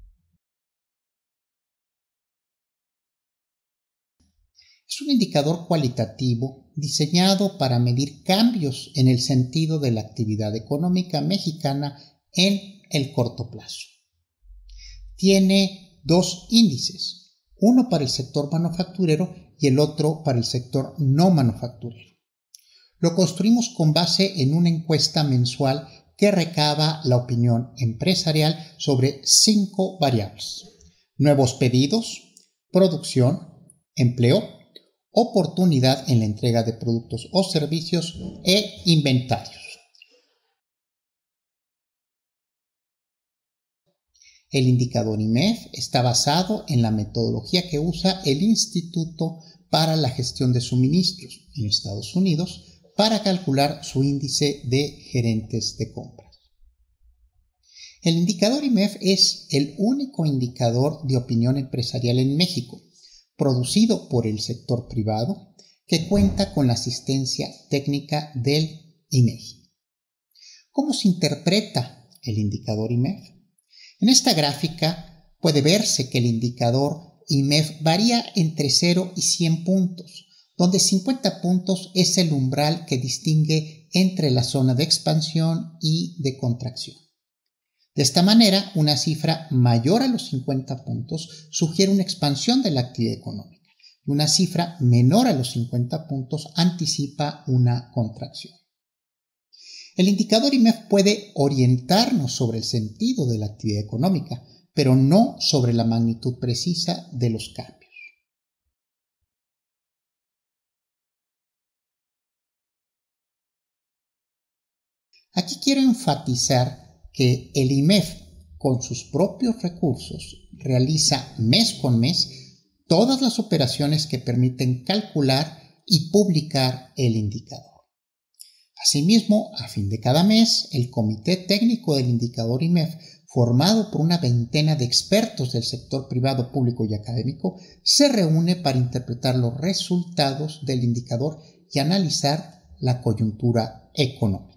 Es un indicador cualitativo diseñado para medir cambios en el sentido de la actividad económica mexicana en el corto plazo. Tiene 2 índices, uno para el sector manufacturero y el otro para el sector no manufacturero. Lo construimos con base en una encuesta mensual que recaba la opinión empresarial sobre 5 variables: nuevos pedidos, producción, empleo, oportunidad en la entrega de productos o servicios e inventarios. El indicador IMEF está basado en la metodología que usa el Instituto para la Gestión de Suministros en Estados Unidos para calcular su índice de gerentes de compras. El indicador IMEF es el único indicador de opinión empresarial en México, producido por el sector privado, que cuenta con la asistencia técnica del INEGI. ¿Cómo se interpreta el indicador IMEF? En esta gráfica puede verse que el indicador IMEF varía entre 0 y 100 puntos, donde 50 puntos es el umbral que distingue entre la zona de expansión y de contracción. De esta manera, una cifra mayor a los 50 puntos sugiere una expansión de la actividad económica y una cifra menor a los 50 puntos anticipa una contracción. El indicador IMEF puede orientarnos sobre el sentido de la actividad económica, pero no sobre la magnitud precisa de los cambios. Aquí quiero enfatizar que el IMEF, con sus propios recursos, realiza mes con mes todas las operaciones que permiten calcular y publicar el indicador. Asimismo, a fin de cada mes, el Comité Técnico del Indicador IMEF, formado por una veintena de expertos del sector privado, público y académico, se reúne para interpretar los resultados del indicador y analizar la coyuntura económica.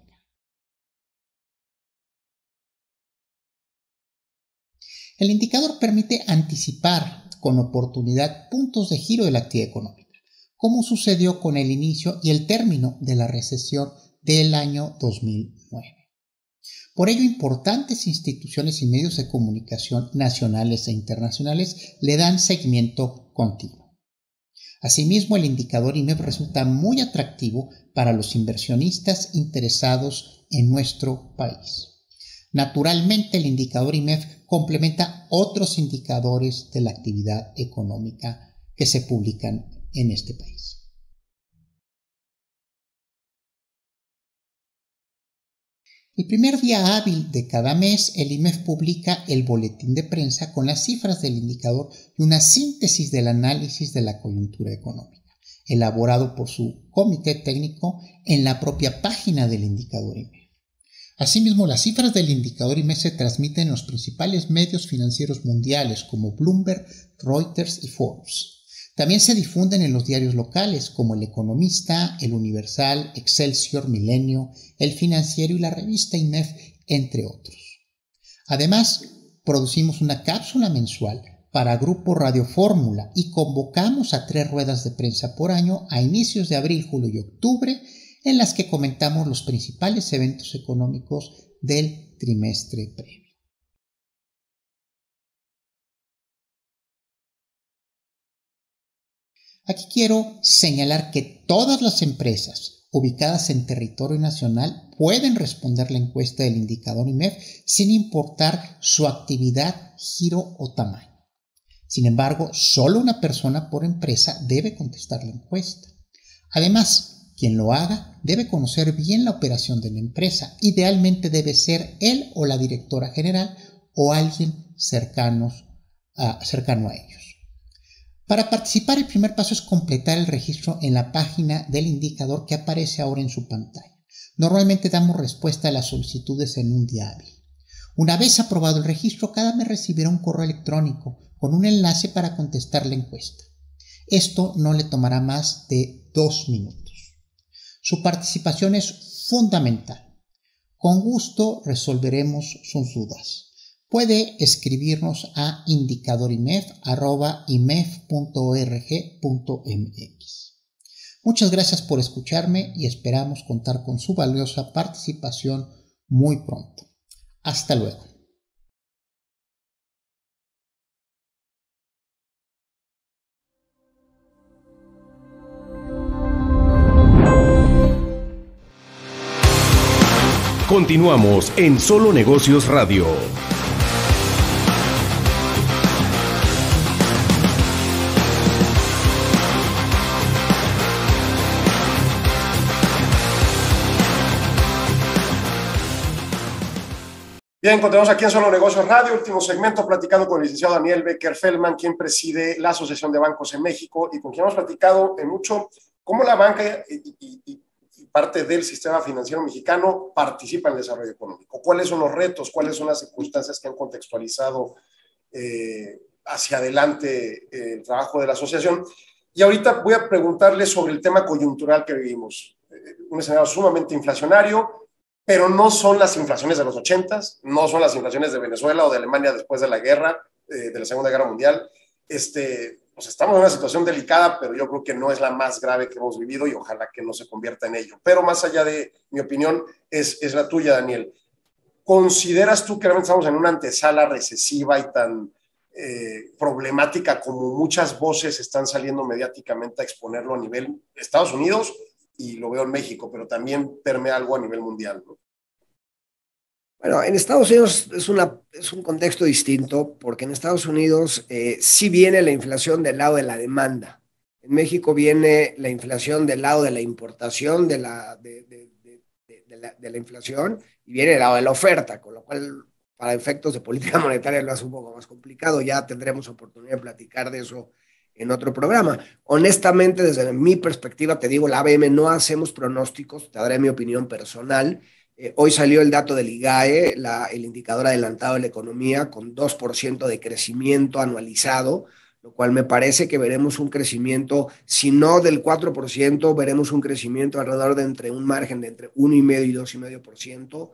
El indicador permite anticipar con oportunidad puntos de giro de la actividad económica, como sucedió con el inicio y el término de la recesión del año 2009. Por ello, importantes instituciones y medios de comunicación nacionales e internacionales le dan seguimiento continuo. Asimismo, el indicador IMEF resulta muy atractivo para los inversionistas interesados en nuestro país. Naturalmente, el indicador IMEF complementa otros indicadores de la actividad económica que se publican en este país. El primer día hábil de cada mes, el IMEF publica el boletín de prensa con las cifras del indicador y una síntesis del análisis de la coyuntura económica, elaborado por su comité técnico en la propia página del indicador IMEF. Asimismo, las cifras del indicador IMEF se transmiten en los principales medios financieros mundiales como Bloomberg, Reuters y Forbes. También se difunden en los diarios locales como El Economista, El Universal, Excelsior, Milenio, El Financiero y la revista IMEF, entre otros. Además, producimos una cápsula mensual para Grupo Radio Fórmula y convocamos a 3 ruedas de prensa por año a inicios de abril, julio y octubre, en las que comentamos los principales eventos económicos del trimestre previo. Aquí quiero señalar que todas las empresas ubicadas en territorio nacional pueden responder la encuesta del indicador IMEF sin importar su actividad, giro o tamaño. Sin embargo, solo una persona por empresa debe contestar la encuesta. Además, quien lo haga debe conocer bien la operación de la empresa. Idealmente debe ser él o la directora general o alguien cercano a ellos. Para participar, el primer paso es completar el registro en la página del indicador que aparece ahora en su pantalla. Normalmente damos respuesta a las solicitudes en un día hábil. Una vez aprobado el registro, cada mes recibirá un correo electrónico con un enlace para contestar la encuesta. Esto no le tomará más de 2 minutos. Su participación es fundamental. Con gusto resolveremos sus dudas. Puede escribirnos a indicadorimef@imef.org.mx. Muchas gracias por escucharme y esperamos contar con su valiosa participación muy pronto. Hasta luego. Continuamos en Solo Negocios Radio. Bien, continuamos aquí en Solo Negocios Radio, último segmento, platicando con el licenciado Daniel Becker Feldman, quien preside la Asociación de Bancos en México y con quien hemos platicado en mucho cómo la banca y parte del sistema financiero mexicano participa en el desarrollo económico. ¿Cuáles son los retos? ¿Cuáles son las circunstancias que han contextualizado hacia adelante el trabajo de la asociación? Y ahorita voy a preguntarle sobre el tema coyuntural que vivimos. Un escenario sumamente inflacionario, pero no son las inflaciones de los 80s, no son las inflaciones de Venezuela o de Alemania después de la guerra, de la Segunda Guerra Mundial. Pues estamos en una situación delicada, pero yo creo que no es la más grave que hemos vivido y ojalá que no se convierta en ello. Pero más allá de mi opinión, es la tuya, Daniel. ¿Consideras tú que realmente estamos en una antesala recesiva y tan problemática como muchas voces están saliendo mediáticamente a exponerlo a nivel de Estados Unidos? Y lo veo en México, pero también permea algo a nivel mundial, ¿no? Bueno, en Estados Unidos es un contexto distinto, porque en Estados Unidos sí viene la inflación del lado de la demanda. En México viene la inflación del lado de la importación de la inflación y viene del lado de la oferta, con lo cual para efectos de política monetaria lo hace un poco más complicado. Ya tendremos oportunidad de platicar de eso en otro programa. Honestamente, desde mi perspectiva, te digo, la ABM no hacemos pronósticos, te daré mi opinión personal. Hoy salió el dato del IGAE, el indicador adelantado de la economía, con 2% de crecimiento anualizado, lo cual me parece que veremos un crecimiento, si no del 4%, veremos un crecimiento alrededor de un margen de entre 1,5% y 2,5%,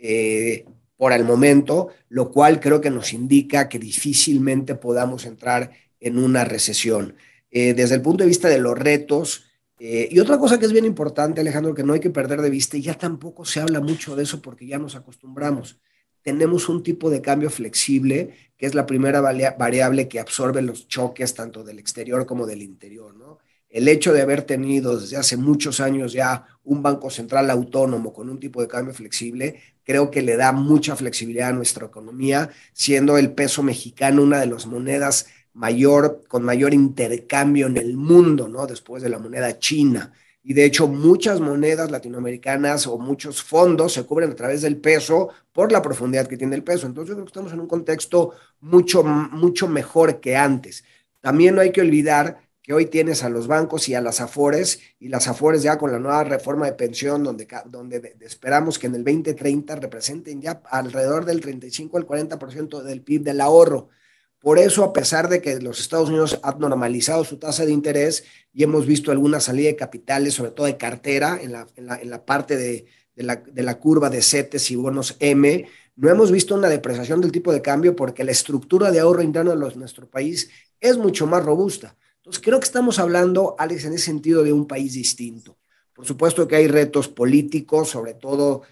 por el momento, lo cual creo que nos indica que difícilmente podamos entrar en una recesión. Desde el punto de vista de los retos, y otra cosa que es bien importante, Alejandro, que no hay que perder de vista, y ya tampoco se habla mucho de eso porque ya nos acostumbramos, tenemos un tipo de cambio flexible, que es la primera variable que absorbe los choques tanto del exterior como del interior, ¿no? El hecho de haber tenido desde hace muchos años ya un banco central autónomo con un tipo de cambio flexible, creo que le da mucha flexibilidad a nuestra economía, siendo el peso mexicano una de las monedas con mayor intercambio en el mundo, ¿no? Después de la moneda china. Y de hecho, muchas monedas latinoamericanas o muchos fondos se cubren a través del peso por la profundidad que tiene el peso. Entonces, yo creo que estamos en un contexto mucho mejor que antes. También no hay que olvidar que hoy tienes a los bancos y a las Afores, y las Afores ya con la nueva reforma de pensión, donde esperamos que en el 2030 representen ya alrededor del 35 al 40% del PIB del ahorro. Por eso, a pesar de que los Estados Unidos han normalizado su tasa de interés y hemos visto alguna salida de capitales, sobre todo de cartera, en la parte de la curva de CETES y bonos M, no hemos visto una depreciación del tipo de cambio porque la estructura de ahorro interno de nuestro país es mucho más robusta. Entonces, creo que estamos hablando, Alex, en ese sentido de un país distinto. Por supuesto que hay retos políticos, sobre todo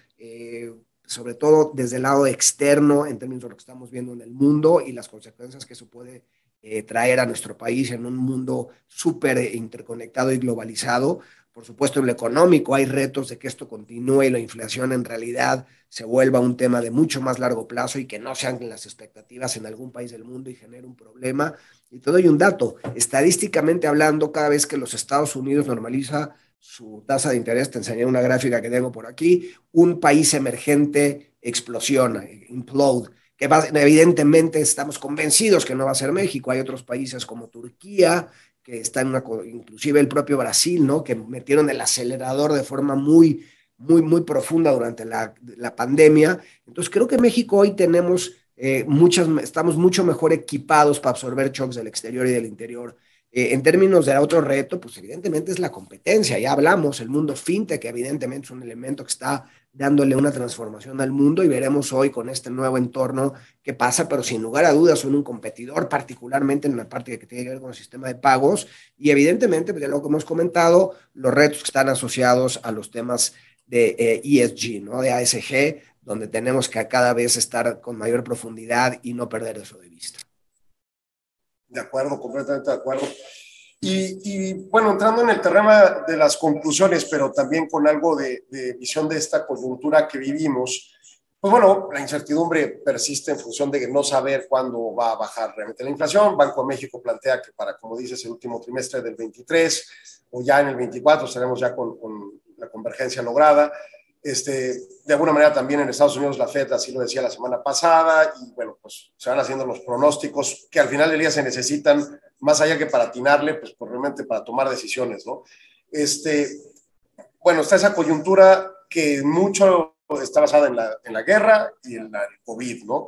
desde el lado externo, en términos de lo que estamos viendo en el mundo y las consecuencias que eso puede traer a nuestro país en un mundo súper interconectado y globalizado. Por supuesto, en lo económico hay retos de que esto continúe y la inflación en realidad se vuelva un tema de mucho más largo plazo y que no sean las expectativas en algún país del mundo y genere un problema. Y te doy un dato, estadísticamente hablando, cada vez que los Estados Unidos normaliza su tasa de interés, te enseñé una gráfica que tengo por aquí, un país emergente explosiona, implode, que evidentemente estamos convencidos que no va a ser México. Hay otros países como Turquía, que está inclusive el propio Brasil, ¿no? Que metieron el acelerador de forma muy profunda durante la pandemia. Entonces creo que México hoy tenemos estamos mucho mejor equipados para absorber shocks del exterior y del interior. En términos de otro reto, pues evidentemente es la competencia. Ya hablamos, el mundo fintech evidentemente es un elemento que está dándole una transformación al mundo y veremos hoy con este nuevo entorno qué pasa, pero sin lugar a dudas son un competidor, particularmente en la parte que tiene que ver con el sistema de pagos y evidentemente, pues, de lo que hemos comentado, los retos que están asociados a los temas de ESG, ¿no? De ASG, donde tenemos que cada vez estar con mayor profundidad y no perder eso de vista. De acuerdo, completamente de acuerdo. Y bueno, entrando en el terreno de las conclusiones, pero también con algo de visión de esta coyuntura que vivimos, pues bueno, la incertidumbre persiste en función de no saber cuándo va a bajar realmente la inflación. Banco de México plantea que para, como dices, el último trimestre del 23 o ya en el 24 estaremos ya con la convergencia lograda. De alguna manera también en Estados Unidos la Fed así lo decía la semana pasada y bueno, pues se van haciendo los pronósticos que al final del día se necesitan más allá que para atinarle, pues realmente para tomar decisiones, ¿no? Bueno, está esa coyuntura que mucho está basada en la guerra y en el COVID, ¿no?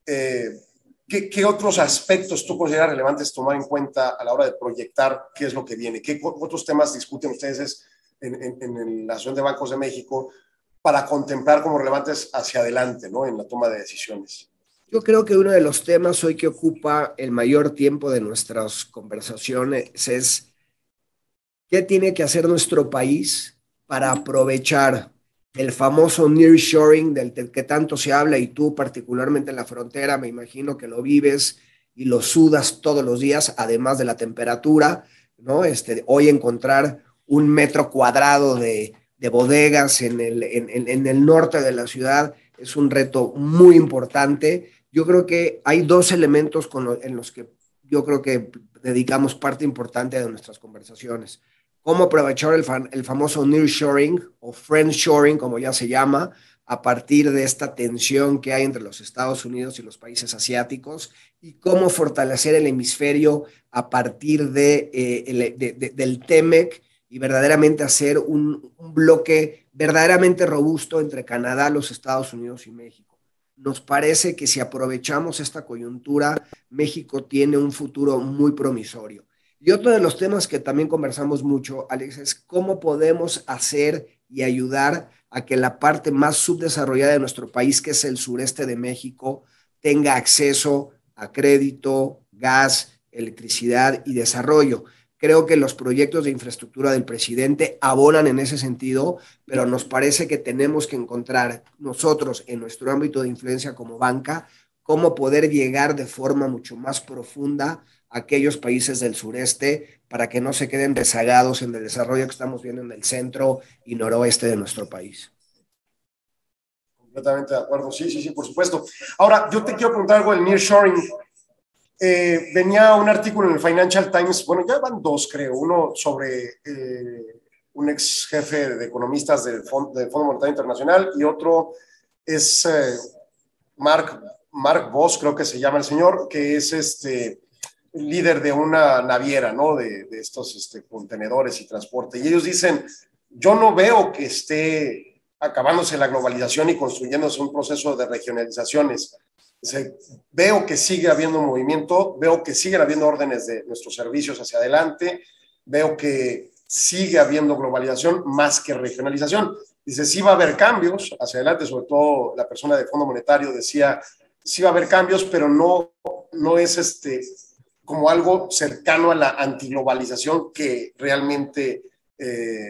¿Qué otros aspectos tú consideras relevantes tomar en cuenta a la hora de proyectar qué es lo que viene? ¿Qué otros temas discuten ustedes en la Asociación de Bancos de México para contemplar como relevantes hacia adelante, ¿no? En la toma de decisiones? Yo creo que uno de los temas hoy que ocupa el mayor tiempo de nuestras conversaciones es qué tiene que hacer nuestro país para aprovechar el famoso nearshoring del que tanto se habla y tú particularmente en la frontera, me imagino que lo vives y lo sudas todos los días, además de la temperatura, ¿no? Hoy encontrar un metro cuadrado de bodegas en el norte de la ciudad es un reto muy importante. Yo creo que hay dos elementos en los que yo creo que dedicamos parte importante de nuestras conversaciones. Cómo aprovechar el famoso nearshoring o friendshoring, como ya se llama, a partir de esta tensión que hay entre los Estados Unidos y los países asiáticos, y cómo fortalecer el hemisferio a partir del TEMEC y verdaderamente hacer un bloque verdaderamente robusto entre Canadá, los Estados Unidos y México. Nos parece que si aprovechamos esta coyuntura, México tiene un futuro muy promisorio. Y otro de los temas que también conversamos mucho, Alex, es cómo podemos hacer y ayudar a que la parte más subdesarrollada de nuestro país, que es el sureste de México, tenga acceso a crédito, gas, electricidad y desarrollo. Creo que los proyectos de infraestructura del presidente abonan en ese sentido, pero nos parece que tenemos que encontrar nosotros en nuestro ámbito de influencia como banca cómo poder llegar de forma mucho más profunda a aquellos países del sureste para que no se queden rezagados en el desarrollo que estamos viendo en el centro y noroeste de nuestro país. Completamente de acuerdo, sí, por supuesto. Ahora, yo te quiero preguntar algo del nearshoring. Venía un artículo en el Financial Times, bueno, ya van dos, creo, uno sobre un ex jefe de economistas del Fondo Monetario Internacional y otro es Mark Voss, creo que se llama el señor, que es líder de una naviera, ¿no? De estos contenedores y transporte. Y ellos dicen, yo no veo que esté acabándose la globalización y construyéndose un proceso de regionalizaciones. Veo que sigue habiendo movimiento, veo que siguen habiendo órdenes de nuestros servicios hacia adelante, veo que sigue habiendo globalización más que regionalización. Dice, sí va a haber cambios hacia adelante, sobre todo la persona del Fondo Monetario decía, sí va a haber cambios, pero no es como algo cercano a la antiglobalización que realmente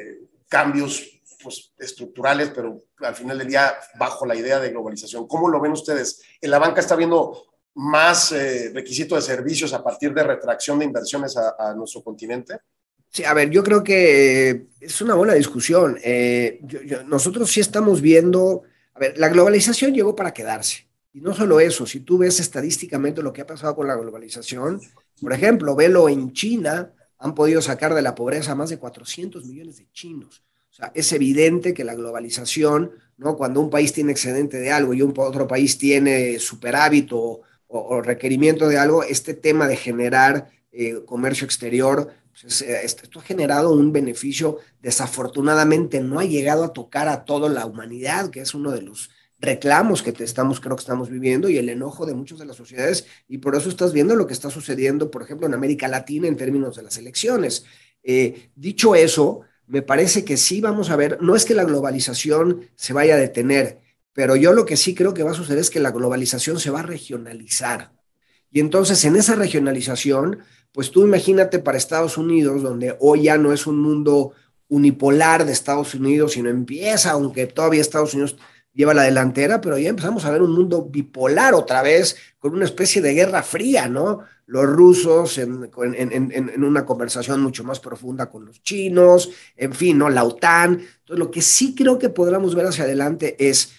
cambios pues, estructurales, pero al final del día bajo la idea de globalización. ¿Cómo lo ven ustedes? ¿En la banca está viendo más requisito de servicios a partir de retracción de inversiones a nuestro continente? Sí, a ver, yo creo que es una buena discusión. Nosotros sí estamos viendo, a ver, la globalización llegó para quedarse. Y no solo eso, si tú ves estadísticamente lo que ha pasado con la globalización, por ejemplo, velo en China, han podido sacar de la pobreza a más de 400 millones de chinos. O sea, es evidente que la globalización, ¿no? Cuando un país tiene excedente de algo y otro país tiene superávit o requerimiento de algo, este tema de generar comercio exterior, pues esto ha generado un beneficio. Desafortunadamente no ha llegado a tocar a toda la humanidad, que es uno de los reclamos que creo que estamos viviendo y el enojo de muchas de las sociedades, y por eso estás viendo lo que está sucediendo, por ejemplo, en América Latina en términos de las elecciones. Dicho eso, me parece que sí vamos a ver, no es que la globalización se vaya a detener, pero yo lo que sí creo que va a suceder es que la globalización se va a regionalizar. Y entonces en esa regionalización, pues tú imagínate para Estados Unidos, donde hoy ya no es un mundo unipolar de Estados Unidos, sino empieza, aunque todavía Estados Unidos lleva la delantera, pero ya empezamos a ver un mundo bipolar otra vez, con una especie de guerra fría, ¿no? Los rusos en una conversación mucho más profunda con los chinos, en fin, ¿no? La OTAN. Entonces, lo que sí creo que podremos ver hacia adelante es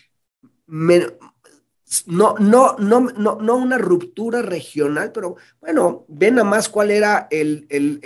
no una ruptura regional, pero bueno, ven a más cuál era el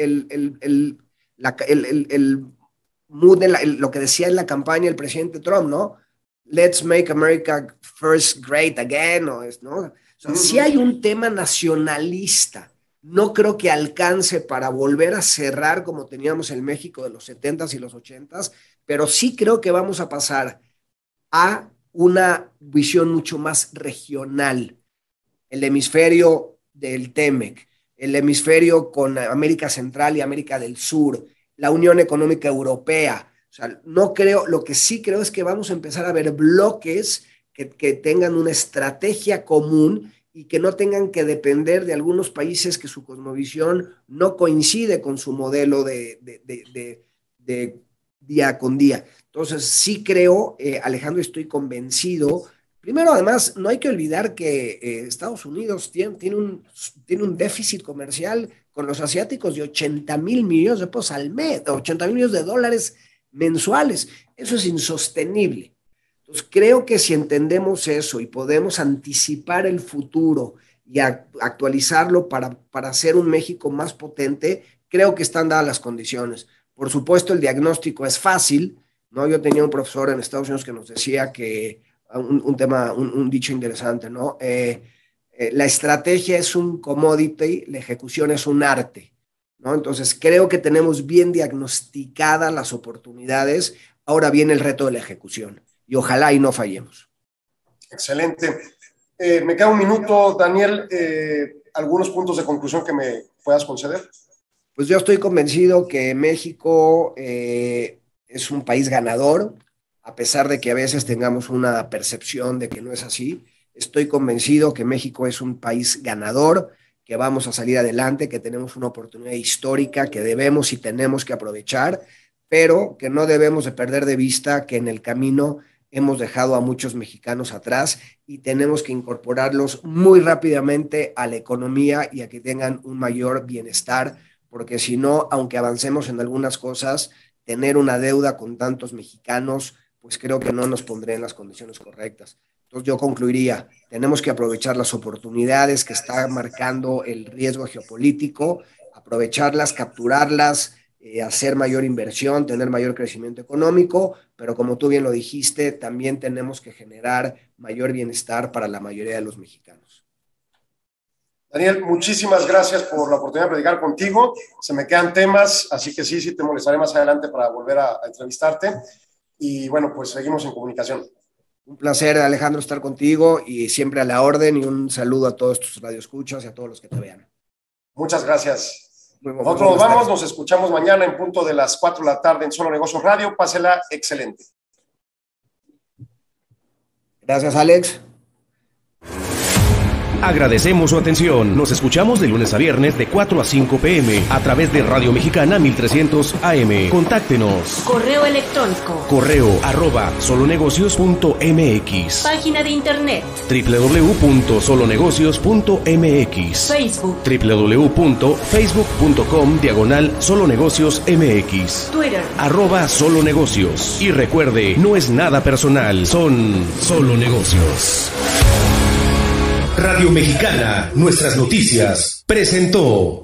mood lo que decía en la campaña el presidente Trump, ¿no? Let's make America first great again, ¿no? O sea, sí hay un tema nacionalista. No creo que alcance para volver a cerrar como teníamos en México de los 70s y los 80s, pero sí creo que vamos a pasar a una visión mucho más regional. El hemisferio del TEMEC, el hemisferio con América Central y América del Sur, la Unión Económica Europea. O sea, no creo, lo que sí creo es que vamos a empezar a ver bloques que tengan una estrategia común y que no tengan que depender de algunos países que su cosmovisión no coincide con su modelo de día con día. Entonces, sí creo, Alejandro, estoy convencido. Primero, además, no hay que olvidar que Estados Unidos tiene un déficit comercial con los asiáticos de 80,000 millones de pesos al mes, 80,000 millones de dólares mensuales. Eso es insostenible. Entonces, creo que si entendemos eso y podemos anticipar el futuro y actualizarlo para hacer un México más potente, creo que están dadas las condiciones. Por supuesto, el diagnóstico es fácil, ¿no? Yo tenía un profesor en Estados Unidos que nos decía que un dicho interesante, ¿no? La estrategia es un commodity, la ejecución es un arte, ¿no? Entonces, creo que tenemos bien diagnosticadas las oportunidades. Ahora viene el reto de la ejecución y ojalá y no fallemos. Excelente. Me queda un minuto, Daniel. ¿Algunos puntos de conclusión que me puedas conceder? Pues yo estoy convencido que México es un país ganador, a pesar de que a veces tengamos una percepción de que no es así. Estoy convencido que México es un país ganador, que vamos a salir adelante, que tenemos una oportunidad histórica que debemos y tenemos que aprovechar, pero que no debemos de perder de vista que en el camino hemos dejado a muchos mexicanos atrás y tenemos que incorporarlos muy rápidamente a la economía y a que tengan un mayor bienestar, porque si no, aunque avancemos en algunas cosas, tener una deuda con tantos mexicanos, pues creo que no nos pondrá en las condiciones correctas. Entonces yo concluiría, tenemos que aprovechar las oportunidades que está marcando el riesgo geopolítico, aprovecharlas, capturarlas, hacer mayor inversión, tener mayor crecimiento económico, pero como tú bien lo dijiste, también tenemos que generar mayor bienestar para la mayoría de los mexicanos. Daniel, muchísimas gracias por la oportunidad de platicar contigo. Se me quedan temas, así que sí te molestaré más adelante para volver a entrevistarte. Y bueno, pues seguimos en comunicación. Un placer, Alejandro, estar contigo y siempre a la orden, y un saludo a todos tus radioescuchas y a todos los que te vean. Muchas gracias. Nosotros nos vamos, nos escuchamos mañana en punto de las 4 de la tarde en Solo Negocios Radio. Pásela excelente. Gracias, Alex. Agradecemos su atención. Nos escuchamos de lunes a viernes de 4 a 5 p.m. a través de Radio Mexicana 1300 AM. Contáctenos. Correo electrónico. correo@solonegocios.mx. Página de internet. www.solonegocios.mx. Facebook. www.facebook.com/solonegociosmx. Twitter. @solonegocios. Y recuerde, no es nada personal, son solo negocios. Radio Mexicana, nuestras noticias, presentó